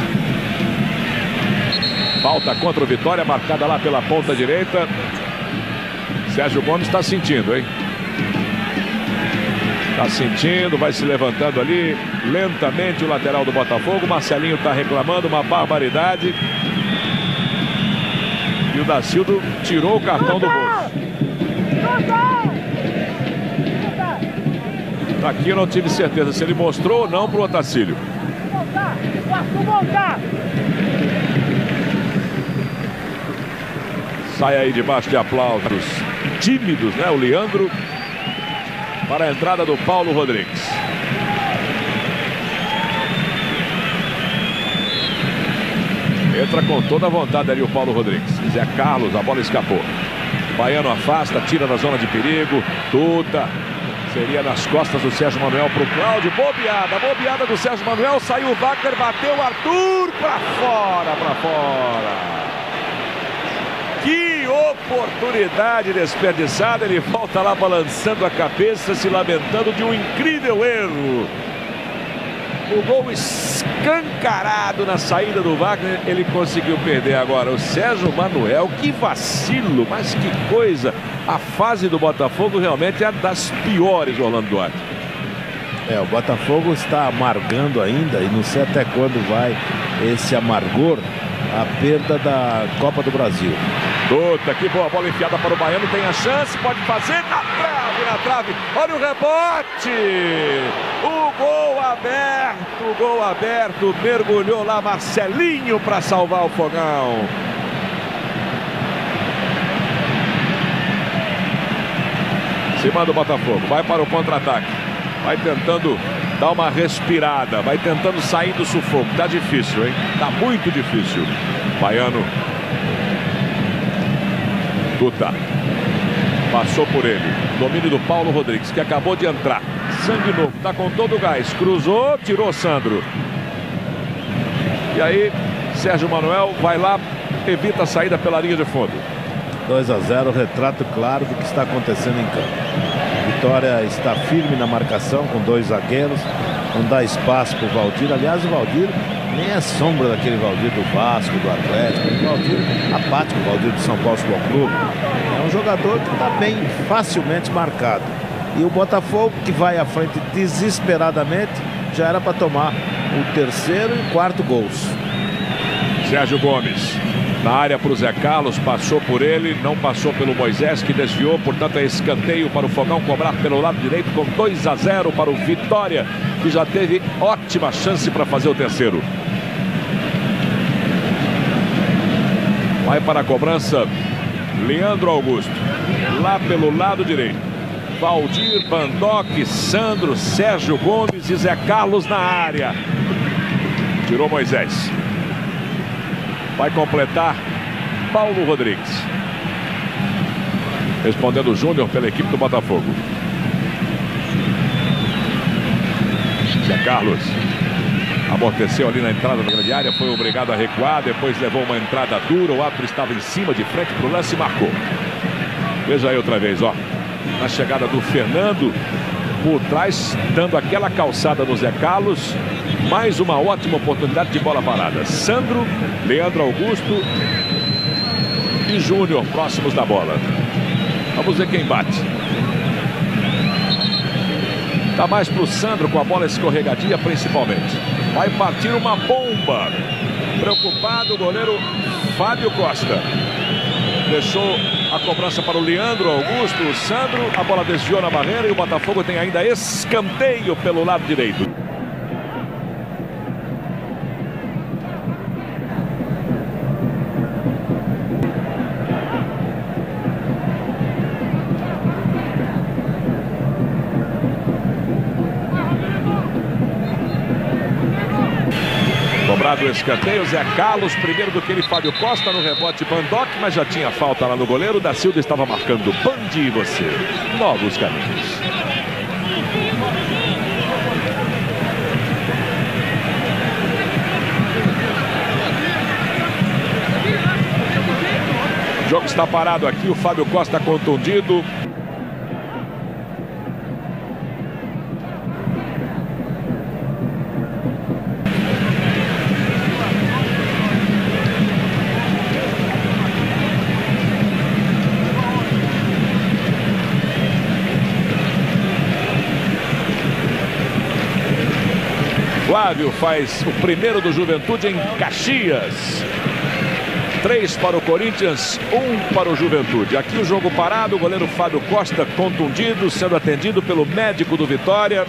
Falta contra o Vitória, marcada lá pela ponta direita. Sérgio Gomes está sentindo, hein? Está sentindo, vai se levantando ali lentamente o lateral do Botafogo. Marcelinho está reclamando, uma barbaridade. E o Dacildo tirou o cartão do bolso. Aqui eu não tive certeza se ele mostrou ou não para o Otacílio. Sai aí debaixo de aplausos tímidos, né? O Leandro para a entrada do Paulo Rodrigues. Entra com toda a vontade ali o Paulo Rodrigues. Zé Carlos, a bola escapou. Baiano afasta, tira da zona de perigo. Tuta. Seria nas costas do Sérgio Manuel para o Cláudio. Bobeada do Sérgio Manuel. Saiu o Wagner, bateu o Arthur para fora. Que oportunidade desperdiçada. Ele volta lá balançando a cabeça, se lamentando de um incrível erro. O gol escancarado na saída do Wagner, ele conseguiu perder agora. O Sérgio Manuel, que vacilo, mas que coisa. A fase do Botafogo realmente é das piores, Orlando Duarte. O Botafogo está amargando ainda, e não sei até quando vai esse amargor, a perda da Copa do Brasil. Puta, que boa bola enfiada para o Baiano, tem a chance, pode fazer, na trave, olha o rebote, o gol aberto, mergulhou lá Marcelinho para salvar o Fogão. Cima do Botafogo, vai para o contra-ataque, vai tentando dar uma respirada, vai tentando sair do sufoco, tá difícil, hein? Tá muito difícil. Baiano. Tuta. Passou por ele. Domínio do Paulo Rodrigues, que acabou de entrar. Sangue novo, tá com todo o gás. Cruzou, tirou Sandro. E aí, Sérgio Manuel vai lá, evita a saída pela linha de fundo. 2-0, retrato claro do que está acontecendo em campo. Vitória está firme na marcação com 2 zagueiros. Não dá espaço para o Valdir. Aliás, o Valdir nem é sombra daquele Valdir do Vasco, do Atlético. O Valdir apático, o Valdir do São Paulo Futebol Clube. É um jogador que está bem facilmente marcado. E o Botafogo, que vai à frente desesperadamente, já era para tomar o 3º e 4º gols. Sérgio Gomes. Na área para o Zé Carlos, passou por ele, não passou pelo Moisés, que desviou, portanto é escanteio para o Fogão cobrar pelo lado direito com 2-0 para o Vitória, que já teve ótima chance para fazer o 3º. Vai para a cobrança Leandro Augusto, lá pelo lado direito. Valdir, Bandock, Sandro, Sérgio Gomes e Zé Carlos na área. Tirou Moisés. Vai completar Paulo Rodrigues. Respondendo o Júnior pela equipe do Botafogo. Zé Carlos amorteceu ali na entrada da grande área, foi obrigado a recuar, depois levou uma entrada dura, o árbitro estava em cima, de frente para o lance e marcou. Veja aí outra vez, ó, na chegada do Fernando, por trás, dando aquela calçada no Zé Carlos, mais uma ótima oportunidade de bola parada. Sandro, Leandro Augusto e Júnior próximos da bola. Vamos ver quem bate. Dá mais para o Sandro com a bola escorregadia principalmente. Vai partir uma bomba. Preocupado o goleiro Fábio Costa. Deixou a cobrança para o Leandro Augusto. O Sandro, a bola desviou na barreira e o Botafogo tem ainda escanteio pelo lado direito. Cobrado o escanteio, Zé Carlos, primeiro do que ele, Fábio Costa no rebote, Bandock, mas já tinha falta lá no goleiro. Da Silva estava marcando Band e você. Novos caminhos. O jogo está parado aqui, o Fábio Costa contundido. Flávio faz o primeiro do Juventude em Caxias. 3 para o Corinthians, 1 para o Juventude. Aqui o jogo parado, o goleiro Fábio Costa contundido, sendo atendido pelo médico do Vitória.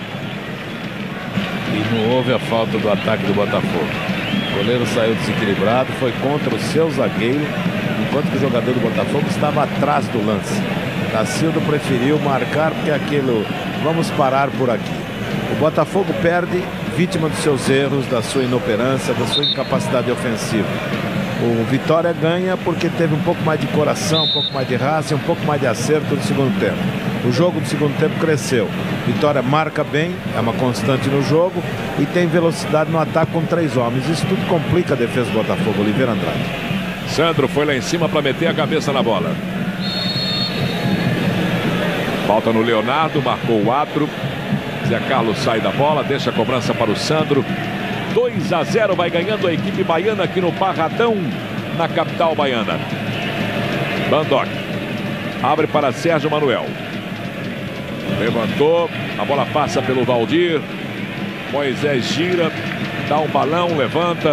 E não houve a falta do ataque do Botafogo. O goleiro saiu desequilibrado, foi contra o seu zagueiro, enquanto que o jogador do Botafogo estava atrás do lance. Cacildo preferiu marcar porque aquilo, vamos parar por aqui. O Botafogo perde, vítima dos seus erros, da sua inoperância, da sua incapacidade ofensiva. O Vitória ganha porque teve um pouco mais de coração, um pouco mais de raça e um pouco mais de acerto no segundo tempo. O jogo do segundo tempo cresceu. Vitória marca bem, é uma constante no jogo e tem velocidade no ataque com 3 homens. Isso tudo complica a defesa do Botafogo. Oliveira Andrade. Sandro foi lá em cima para meter a cabeça na bola. Falta no Leonardo, marcou o Atro. Zé Carlos sai da bola, deixa a cobrança para o Sandro. 2-0 vai ganhando a equipe baiana aqui no Barradão, na capital baiana. Bandock abre para Sérgio Manuel. Levantou, a bola passa pelo Valdir. Moisés gira, dá um balão, levanta.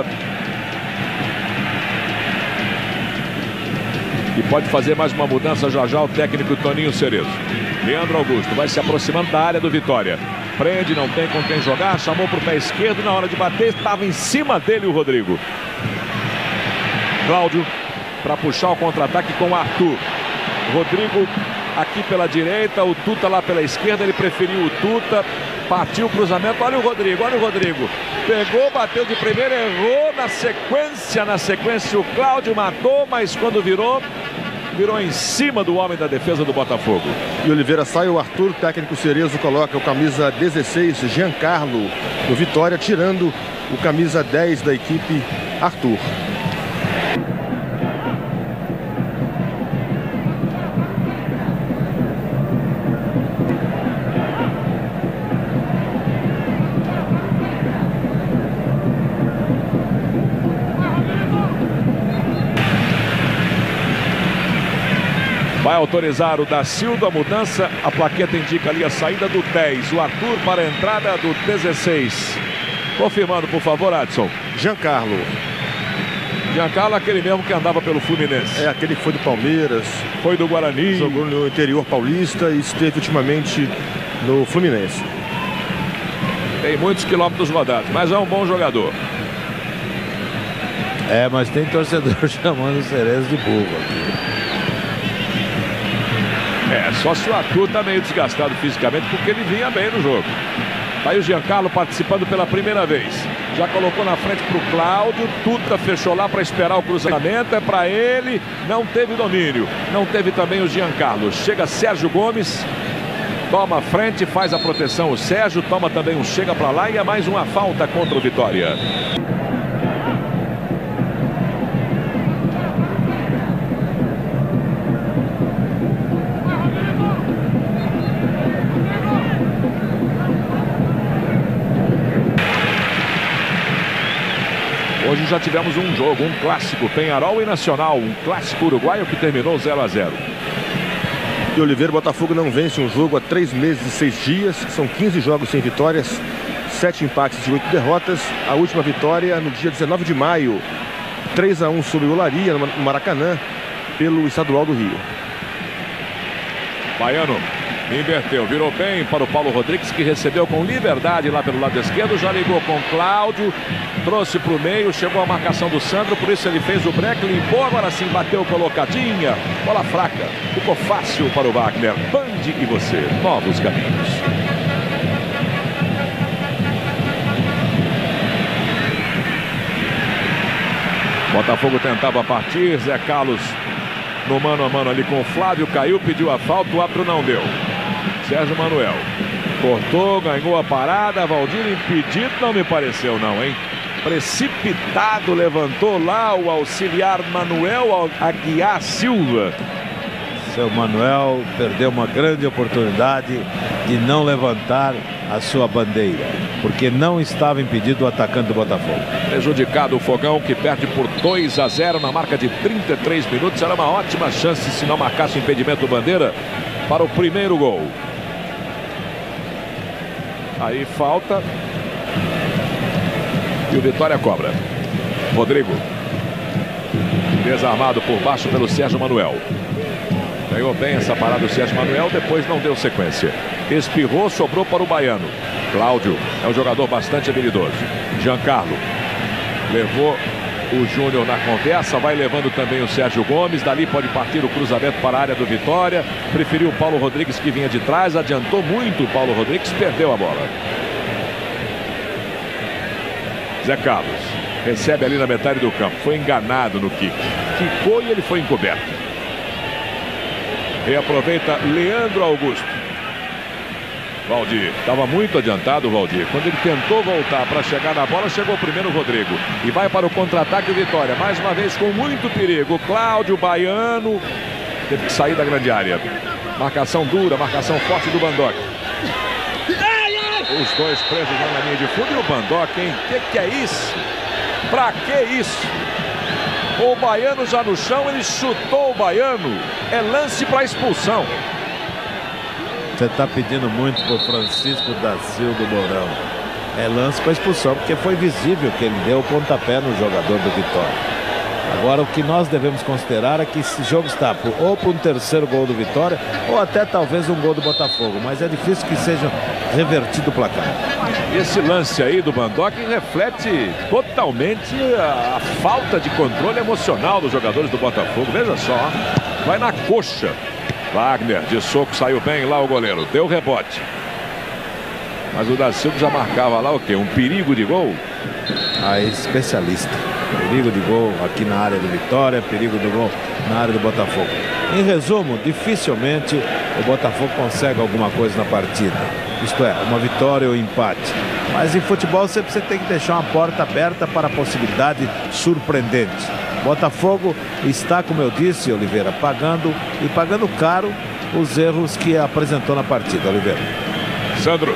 E pode fazer mais uma mudança já já o técnico Toninho Cerezo. Leandro Augusto vai se aproximando da área do Vitória. Prende, não tem com quem jogar, chamou para o pé esquerdo, na hora de bater, estava em cima dele o Rodrigo. Cláudio para puxar o contra-ataque com o Arthur. Rodrigo aqui pela direita, o Tuta lá pela esquerda, ele preferiu o Tuta, partiu o cruzamento, olha o Rodrigo. Pegou, bateu de primeira, errou na sequência o Cláudio matou, mas quando virou em cima do homem da defesa do Botafogo. E Oliveira sai, o Arthur, o técnico Cerezo coloca o camisa 16, Giancarlo, do Vitória, tirando o camisa 10 da equipe, Arthur. Vai autorizar o da Silva a mudança. A plaqueta indica ali a saída do 10. O Arthur para a entrada do 16. Confirmando, por favor, Adson. Giancarlo, aquele mesmo que andava pelo Fluminense. É aquele que foi do Palmeiras. Foi do Guarani. Jogou no interior paulista e esteve ultimamente no Fluminense. Tem muitos quilômetros rodados, mas é um bom jogador. É, mas tem torcedor chamando o Cerezo de burro aqui. Só se o Arthur tá meio desgastado fisicamente, porque ele vinha bem no jogo. Tá aí o Giancarlo participando pela primeira vez. Já colocou na frente pro Cláudio. Tuta fechou lá para esperar o cruzamento. É para ele. Não teve domínio. Não teve também o Giancarlo. Chega Sérgio Gomes. Toma a frente, faz a proteção o Sérgio. Toma também um chega para lá e é mais uma falta contra o Vitória. Hoje já tivemos um jogo, um clássico, Peñarol e Nacional, um clássico uruguaio que terminou 0 a 0. E Oliveira, Botafogo não vence um jogo há 3 meses e 6 dias. São 15 jogos sem vitórias, 7 empates e 8 derrotas. A última vitória no dia 19 de maio, 3 a 1 sobre o Olaria, no Maracanã, pelo Estadual do Rio. Baiano inverteu, virou bem para o Paulo Rodrigues, que recebeu com liberdade lá pelo lado esquerdo, já ligou com Cláudio, trouxe para o meio, chegou a marcação do Sandro, por isso ele fez o break, limpou, agora sim bateu colocadinha, bola fraca, ficou fácil para o Wagner. Band e você, novos caminhos. Botafogo tentava partir, Zé Carlos no mano a mano ali com o Flávio, caiu, pediu a falta, o árbitro não deu. Sérgio Manuel cortou, ganhou a parada, Valdir impedido, não me pareceu não, hein? Precipitado, levantou lá o auxiliar Manuel Aguiar Silva. Seu Manuel perdeu uma grande oportunidade de não levantar a sua bandeira, porque não estava impedido o atacante do Botafogo. Prejudicado o Fogão, que perde por 2 a 0 na marca de 33 minutos. Era uma ótima chance se não marcasse o impedimento bandeira para o primeiro gol. Aí falta. E o Vitória cobra. Rodrigo. Desarmado por baixo pelo Sérgio Manuel. Ganhou bem essa parada do Sérgio Manuel, depois não deu sequência. Espirrou, sobrou para o Baiano. Cláudio é um jogador bastante habilidoso. Giancarlo levou o Júnior na conversa, vai levando também o Sérgio Gomes. Dali pode partir o cruzamento para a área do Vitória. Preferiu o Paulo Rodrigues, que vinha de trás, adiantou muito o Paulo Rodrigues, perdeu a bola. Zé Carlos recebe ali na metade do campo, foi enganado no kick. Quicou e ele foi encoberto. Reaproveita Leandro Augusto. Valdir, estava muito adiantado o Valdir. Quando ele tentou voltar para chegar na bola, chegou primeiro o Rodrigo. E vai para o contra-ataque o Vitória. Mais uma vez com muito perigo. Cláudio, Baiano. Teve que sair da grande área. Marcação dura, marcação forte do Bandoc. Os dois presos na linha de fundo. E o Bandoc, hein? Que é isso? Pra que isso? O Baiano já no chão, ele chutou o Baiano. É lance para expulsão. Você está pedindo muito para o Francisco da Silva Mourão. É lance para expulsão, porque foi visível que ele deu o pontapé no jogador do Vitória. Agora, o que nós devemos considerar é que esse jogo está ou para um terceiro gol do Vitória, ou até talvez um gol do Botafogo. Mas é difícil que seja revertido o placar. Esse lance aí do Bandoc reflete totalmente a falta de controle emocional dos jogadores do Botafogo. Veja só, vai na coxa. Wagner de soco saiu bem lá o goleiro, deu rebote. Mas o da Silva já marcava lá o quê? Um perigo de gol? Ah, especialista. Perigo de gol aqui na área do Vitória, perigo de gol na área do Botafogo. Em resumo, dificilmente o Botafogo consegue alguma coisa na partida. Isto é, uma vitória ou empate. Mas em futebol sempre você tem que deixar uma porta aberta para a possibilidade surpreendente. Botafogo está, como eu disse, Oliveira, pagando e pagando caro os erros que apresentou na partida, Oliveira. Sandro.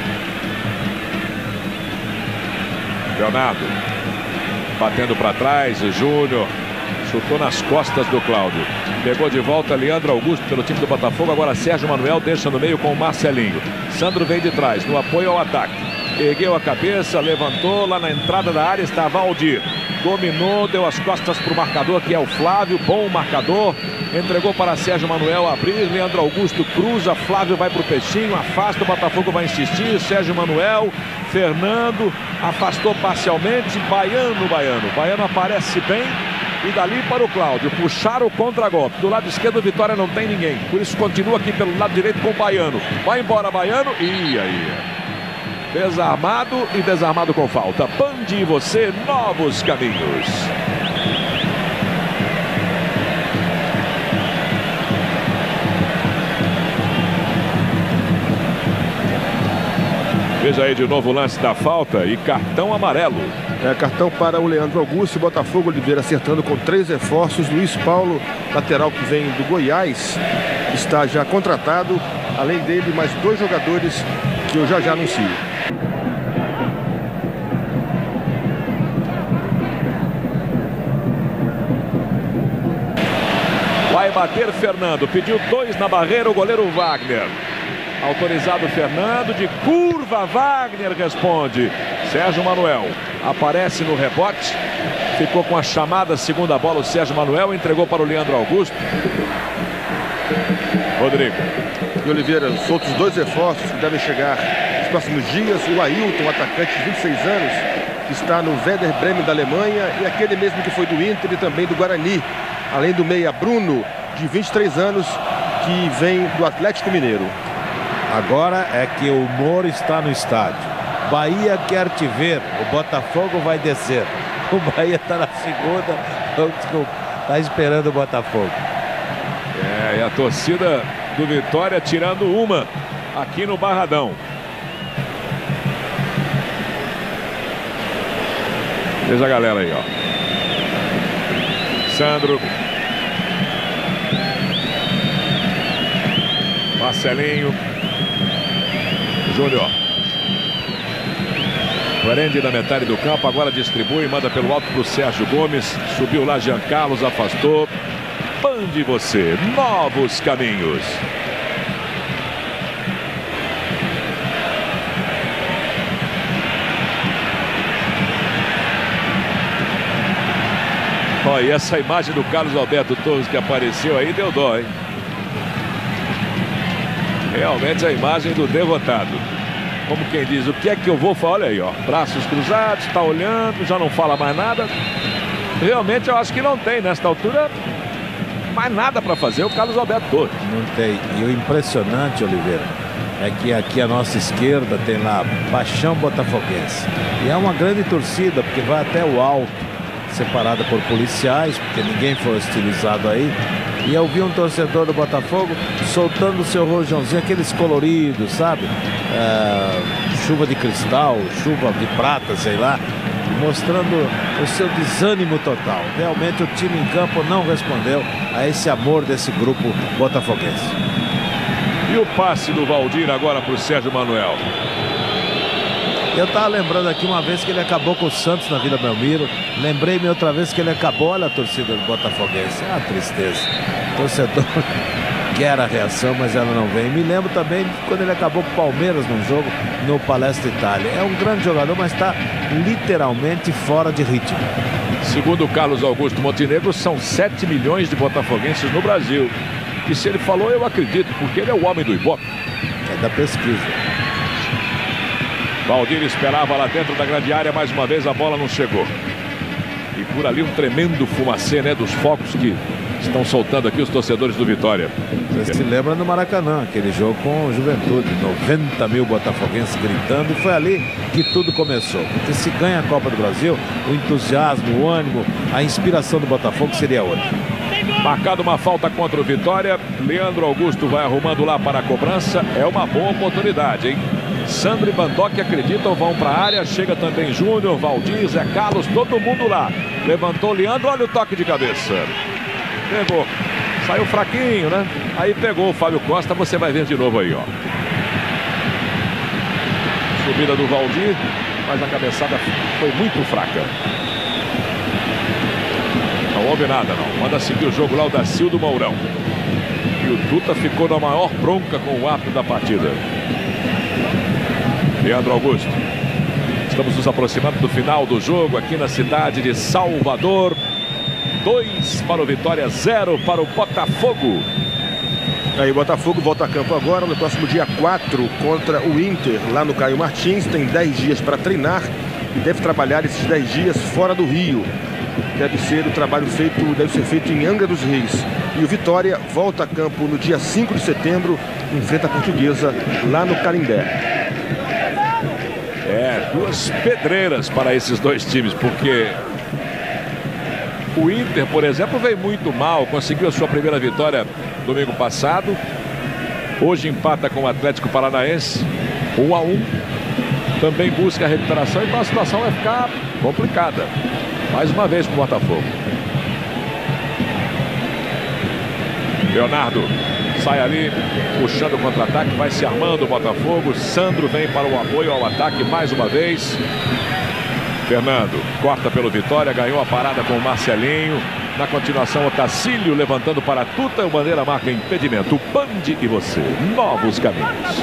Leonardo. Batendo para trás, o Júnior. Chutou nas costas do Cláudio. Pegou de volta Leandro Augusto pelo time do Botafogo. Agora Sérgio Manuel deixa no meio com o Marcelinho. Sandro vem de trás, no apoio ao ataque. Ergueu a cabeça, levantou. Lá na entrada da área está Valdir. Dominou, deu as costas para o marcador, que é o Flávio. Bom marcador. Entregou para Sérgio Manuel abrir. Leandro Augusto cruza. Flávio vai para o peixinho. Afasta. O Botafogo vai insistir. Sérgio Manuel. Fernando. Afastou parcialmente. Baiano. Baiano aparece bem. e dali para o Cláudio. Puxaram o contra-golpe. Do lado esquerdo, Vitória não tem ninguém. Por isso continua aqui pelo lado direito com o Baiano. Vai embora, Baiano. E aí? Desarmado e desarmado com falta. Band e você, novos caminhos. Veja aí de novo o lance da falta e cartão amarelo. Cartão para o Leandro Augusto. Botafogo Oliveira acertando com 3 reforços. Luiz Paulo, lateral que vem do Goiás, está já contratado. Além dele, mais 2 jogadores que eu já anuncio. Vai bater Fernando. Pediu 2 na barreira o goleiro Wagner. Autorizado Fernando, de curva, Wagner responde. Sérgio Manuel aparece no rebote. Ficou com a chamada segunda bola o Sérgio Manuel. Entregou para o Leandro Augusto. Rodrigo. E Oliveira, os outros 2 reforços que devem chegar nos próximos dias. O Ailton, atacante de 26 anos, que está no Werder Bremen da Alemanha. E aquele mesmo que foi do Inter e também do Guarani. Além do meia Bruno, de 23 anos, que vem do Atlético Mineiro. Agora é que o humor está no estádio. Bahia quer te ver, o Botafogo vai descer. O Bahia está na segunda, está esperando o Botafogo. E a torcida do Vitória tirando uma aqui no Barradão. Veja a galera aí, ó. Sandro. Marcelinho. Júnior. Prende na metade do campo, agora distribui, manda pelo alto para o Sérgio Gomes. Subiu lá Jean Carlos, afastou. Band você, novos caminhos. Ó, e essa imagem do Carlos Alberto Torres que apareceu aí deu dó, hein? Realmente a imagem do derrotado. Como quem diz, o que é que eu vou falar? Olha aí, ó. Braços cruzados, está olhando, já não fala mais nada. Realmente eu acho que não tem nesta altura mais nada para fazer o Carlos Alberto Torres. Não tem. E o impressionante, Oliveira, é que aqui à nossa esquerda tem lá Paixão Botafoguense. E é uma grande torcida, porque vai até o alto, separada por policiais, porque ninguém foi hostilizado aí. E eu vi um torcedor do Botafogo soltando o seu rojãozinho, aqueles coloridos, sabe? Chuva de cristal, chuva de prata, sei lá. Mostrando o seu desânimo total. Realmente o time em campo não respondeu a esse amor desse grupo botafoguense. E o passe do Valdir agora para o Sérgio Manuel. Eu estava lembrando aqui uma vez que ele acabou com o Santos na Vila Belmiro. Lembrei-me outra vez que ele acabou, olha a torcida do Botafoguense. É uma tristeza. O torcedor quer a reação, mas ela não vem. Me lembro também de quando ele acabou com o Palmeiras num jogo no Palestra Itália. É um grande jogador, mas está literalmente fora de ritmo. Segundo o Carlos Augusto Montenegro, são 7 milhões de botafoguenses no Brasil. E se ele falou, eu acredito, porque ele é o homem do Ibope. É da pesquisa. Valdir esperava lá dentro da grande área, mais uma vez a bola não chegou. E por ali um tremendo fumacê, né, dos focos que estão soltando aqui os torcedores do Vitória. Você se lembra no Maracanã, aquele jogo com o Juventude, 90 mil botafoguenses gritando, e foi ali que tudo começou. Porque se ganha a Copa do Brasil, o entusiasmo, o ânimo, a inspiração do Botafogo seria outra. Marcado uma falta contra o Vitória, Leandro Augusto vai arrumando lá para a cobrança, é uma boa oportunidade, hein? Sandro e Bandoc acreditam, vão para a área, chega também Júnior, Valdir, Zé Carlos, todo mundo lá. Levantou Leandro, olha o toque de cabeça. Pegou, saiu fraquinho, né? Aí pegou o Fábio Costa, você vai ver de novo aí, ó. Subida do Valdir, mas a cabeçada foi muito fraca. Não houve nada, não. Manda seguir o jogo lá o Dacildo Mourão. E o Tuta ficou na maior bronca com o árbitro da partida. Leandro Augusto. Estamos nos aproximando do final do jogo aqui na cidade de Salvador. 2 para o Vitória, 0 para o Botafogo. Aí o Botafogo volta a campo agora no próximo dia 4 contra o Inter, lá no Caio Martins. Tem 10 dias para treinar e deve trabalhar esses 10 dias fora do Rio. deve ser feito em Angra dos Reis. E o Vitória volta a campo no dia 5 de setembro, enfrenta a Portuguesa lá no Canindé. Duas pedreiras para esses dois times, porque o Inter, por exemplo, veio muito mal, conseguiu a sua primeira vitória domingo passado. Hoje empata com o Atlético Paranaense, 1-1. Também busca a recuperação, então a situação vai ficar complicada. Mais uma vez para o Botafogo. Leonardo sai ali, puxando o contra-ataque, vai se armando o Botafogo. Sandro vem para o apoio ao ataque mais uma vez. Fernando corta pelo Vitória, ganhou a parada com o Marcelinho. Na continuação, o Tacílio levantando para a Tuta. O bandeira marca impedimento. Band e você, novos caminhos.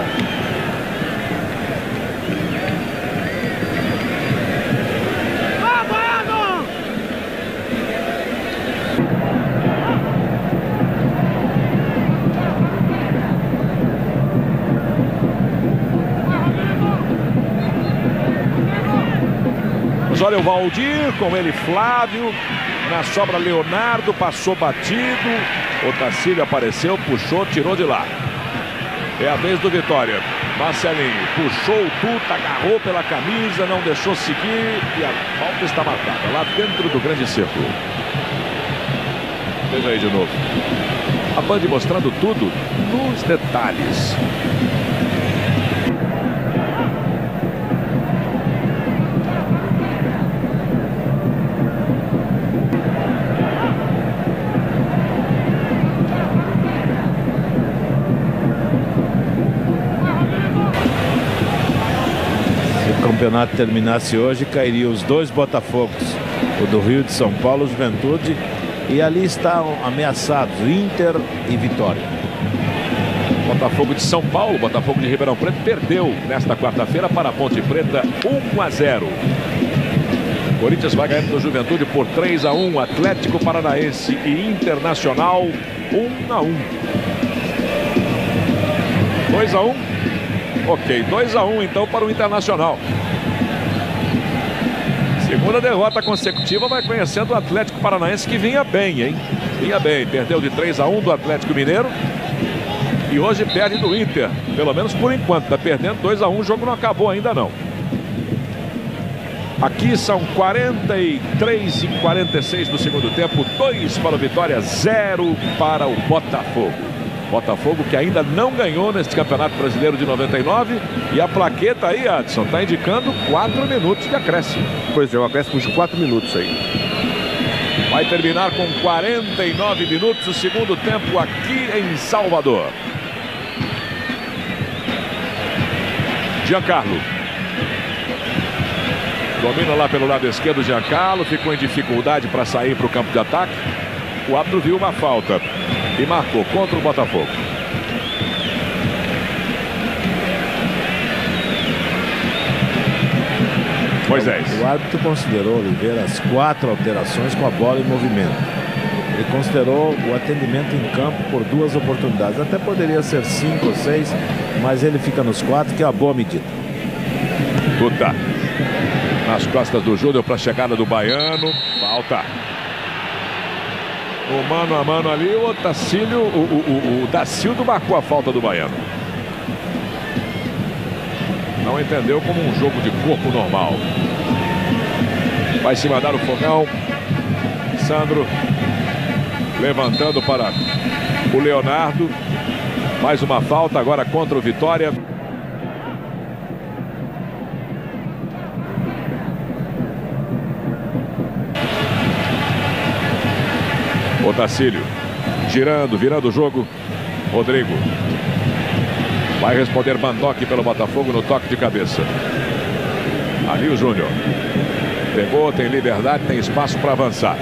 Olha o Valdir, com ele Flávio, na sobra Leonardo, passou batido, o Tacílio apareceu, puxou, tirou de lá. É a vez do Vitória. Marcelinho puxou o Tuta, agarrou pela camisa, não deixou seguir e a falta está marcada lá dentro do grande círculo. Veja aí de novo. A Band mostrando tudo nos detalhes. Se o campeonato terminasse hoje, cairiam os dois Botafogos, o do Rio de São Paulo, Juventude, e ali estão ameaçados Inter e Vitória. Botafogo de São Paulo, Botafogo de Ribeirão Preto perdeu nesta quarta-feira para a Ponte Preta 1-0. Corinthians vai ganhando do Juventude por 3-1. Atlético Paranaense e Internacional 1-1. 2-1. Ok, 2-1 então para o Internacional. Segunda derrota consecutiva, vai conhecendo o Atlético Paranaense, que vinha bem, hein? Vinha bem, perdeu de 3-1 do Atlético Mineiro. E hoje perde do Inter, pelo menos por enquanto. Está perdendo 2-1, o jogo não acabou ainda não. Aqui são 43 e 46 do segundo tempo. 2 para o Vitória, 0 para o Botafogo. Botafogo que ainda não ganhou neste Campeonato Brasileiro de 99. E a plaqueta aí, Adson, está indicando 4 minutos de acréscimo. Pois é, um acréscimo de 4 minutos aí. Vai terminar com 49 minutos o segundo tempo aqui em Salvador. Giancarlo. Domina lá pelo lado esquerdo, Giancarlo. Ficou em dificuldade para sair para o campo de ataque. O árbitro viu uma falta e marcou contra o Botafogo. Moisés. O árbitro considerou, Oliveira, as 4 alterações com a bola em movimento. Ele considerou o atendimento em campo por 2 oportunidades. Até poderia ser 5 ou 6, mas ele fica nos 4, que é uma boa medida. Tuta nas costas do Júnior para a chegada do Baiano. Falta. O mano a mano ali, o Tacílio, o Dacildo marcou a falta do Baiano. Não entendeu como um jogo de corpo normal. Vai se mandar o fogão. Sandro levantando para o Leonardo. Mais uma falta agora contra o Vitória. O Tacílio girando, virando o jogo. Rodrigo vai responder Mandoc pelo Botafogo no toque de cabeça. Ali o Júnior pegou, tem liberdade, tem espaço para avançar.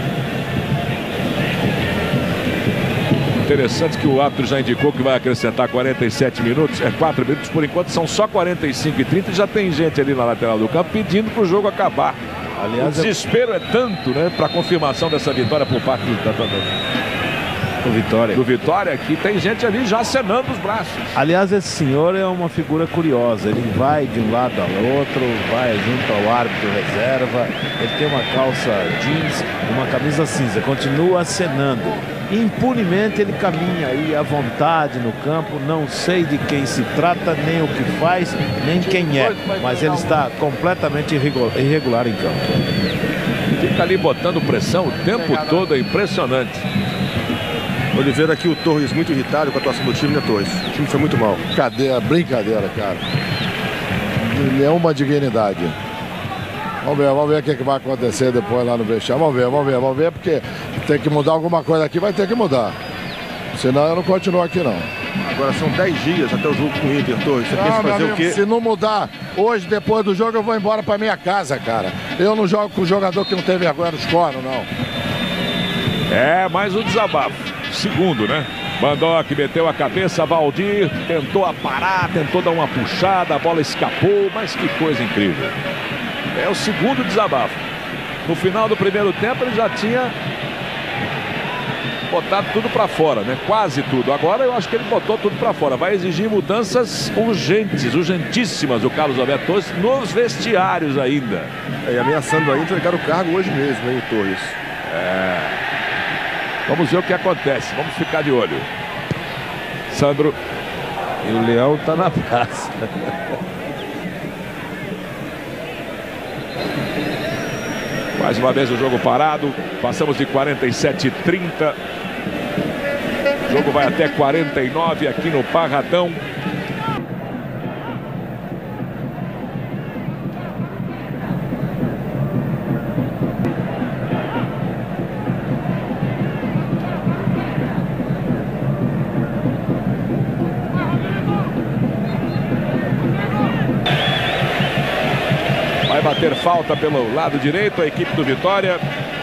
Interessante que o árbitro já indicou que vai acrescentar 47 minutos. 4 minutos por enquanto, são só 45 e 30. Já tem gente ali na lateral do campo pedindo para o jogo acabar. Aliás, o desespero é tanto, né, para a confirmação dessa vitória por parte do Tatuador. Do Vitória, que tem gente ali já acenando os braços. Aliás, esse senhor é uma figura curiosa. Ele vai de um lado ao outro, vai junto ao árbitro reserva. Ele tem uma calça jeans, uma camisa cinza, continua acenando. Impunemente ele caminha aí à vontade no campo. Não sei de quem se trata, nem o que faz, nem quem é, mas ele está completamente irregular em campo. Fica ali botando pressão o tempo todo, é impressionante. Oliveira aqui, o Torres muito irritado com a atuação do time, né, Torres? O time foi muito mal. Brincadeira, cara. Ele é uma dignidade. Vamos ver o que vai acontecer depois lá no vestiário. Vamos ver, porque tem que mudar alguma coisa aqui, vai ter que mudar. Senão eu não continuo aqui, não. Agora são 10 dias até o jogo com o Inter, Torres. Você pensa em fazer o quê? Se não mudar hoje, depois do jogo, eu vou embora pra minha casa, cara. Eu não jogo com jogador que não tem vergonha nos cornos, não. É, mais um desabafo. Segundo, né? Mandoc meteu a cabeça, Valdir tentou aparar, tentou dar uma puxada, a bola escapou, mas que coisa incrível. É o segundo desabafo. No final do primeiro tempo ele já tinha botado tudo para fora, né? Quase tudo. Agora eu acho que ele botou tudo para fora. Vai exigir mudanças urgentíssimas, o Carlos Alberto Torres, nos vestiários ainda. E ameaçando aí entregar o cargo hoje mesmo, hein, Torres? Vamos ver o que acontece. Vamos ficar de olho. Sandro. E o Leão tá na praça. Mais uma vez o jogo parado. Passamos de 47:30. O jogo vai até 49 aqui no Barradão. Vai bater falta pelo lado direito a equipe do Vitória.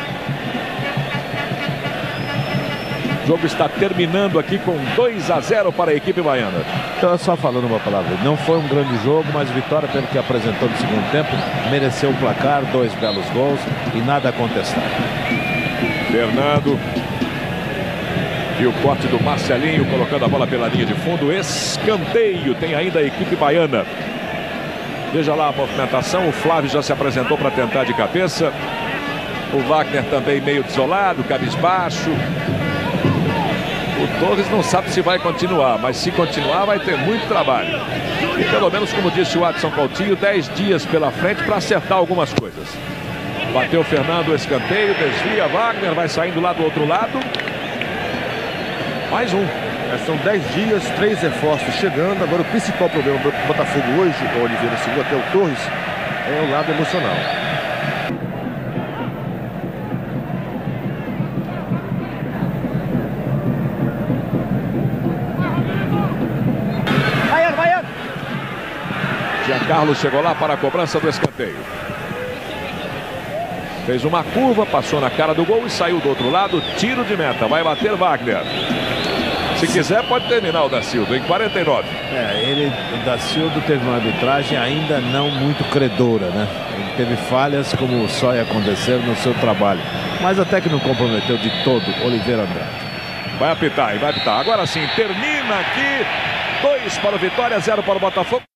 O jogo está terminando aqui com 2-0 para a equipe baiana. Então, só falando uma palavra, não foi um grande jogo, mas Vitória, pelo que apresentou no segundo tempo, mereceu o placar, 2 belos gols e nada a contestar. Fernando. E o corte do Marcelinho colocando a bola pela linha de fundo. Escanteio, tem ainda a equipe baiana. Veja lá a movimentação, o Flávio já se apresentou para tentar de cabeça. O Wagner também meio desolado, cabisbaixo. O Torres não sabe se vai continuar, mas se continuar vai ter muito trabalho. E pelo menos, como disse o Adson Coutinho, 10 dias pela frente para acertar algumas coisas. Bateu o Fernando, o escanteio, desvia, Wagner vai saindo lá do outro lado. Mais um. São 10 dias, 3 reforços chegando. Agora o principal problema do Botafogo hoje, o Oliveira segundo até o Torres, é o lado emocional. Vai! Giancarlo chegou lá para a cobrança do escanteio. Fez uma curva, passou na cara do gol e saiu do outro lado. Tiro de meta, vai bater Wagner. Se quiser pode terminar o Dacildo em 49. O Dacildo teve uma arbitragem ainda não muito credora, né? Ele teve falhas, como só ia acontecer no seu trabalho. Mas até que não comprometeu de todo Oliveira Andrade. Vai apitar. Agora sim, termina aqui. 2 para o Vitória, 0 para o Botafogo.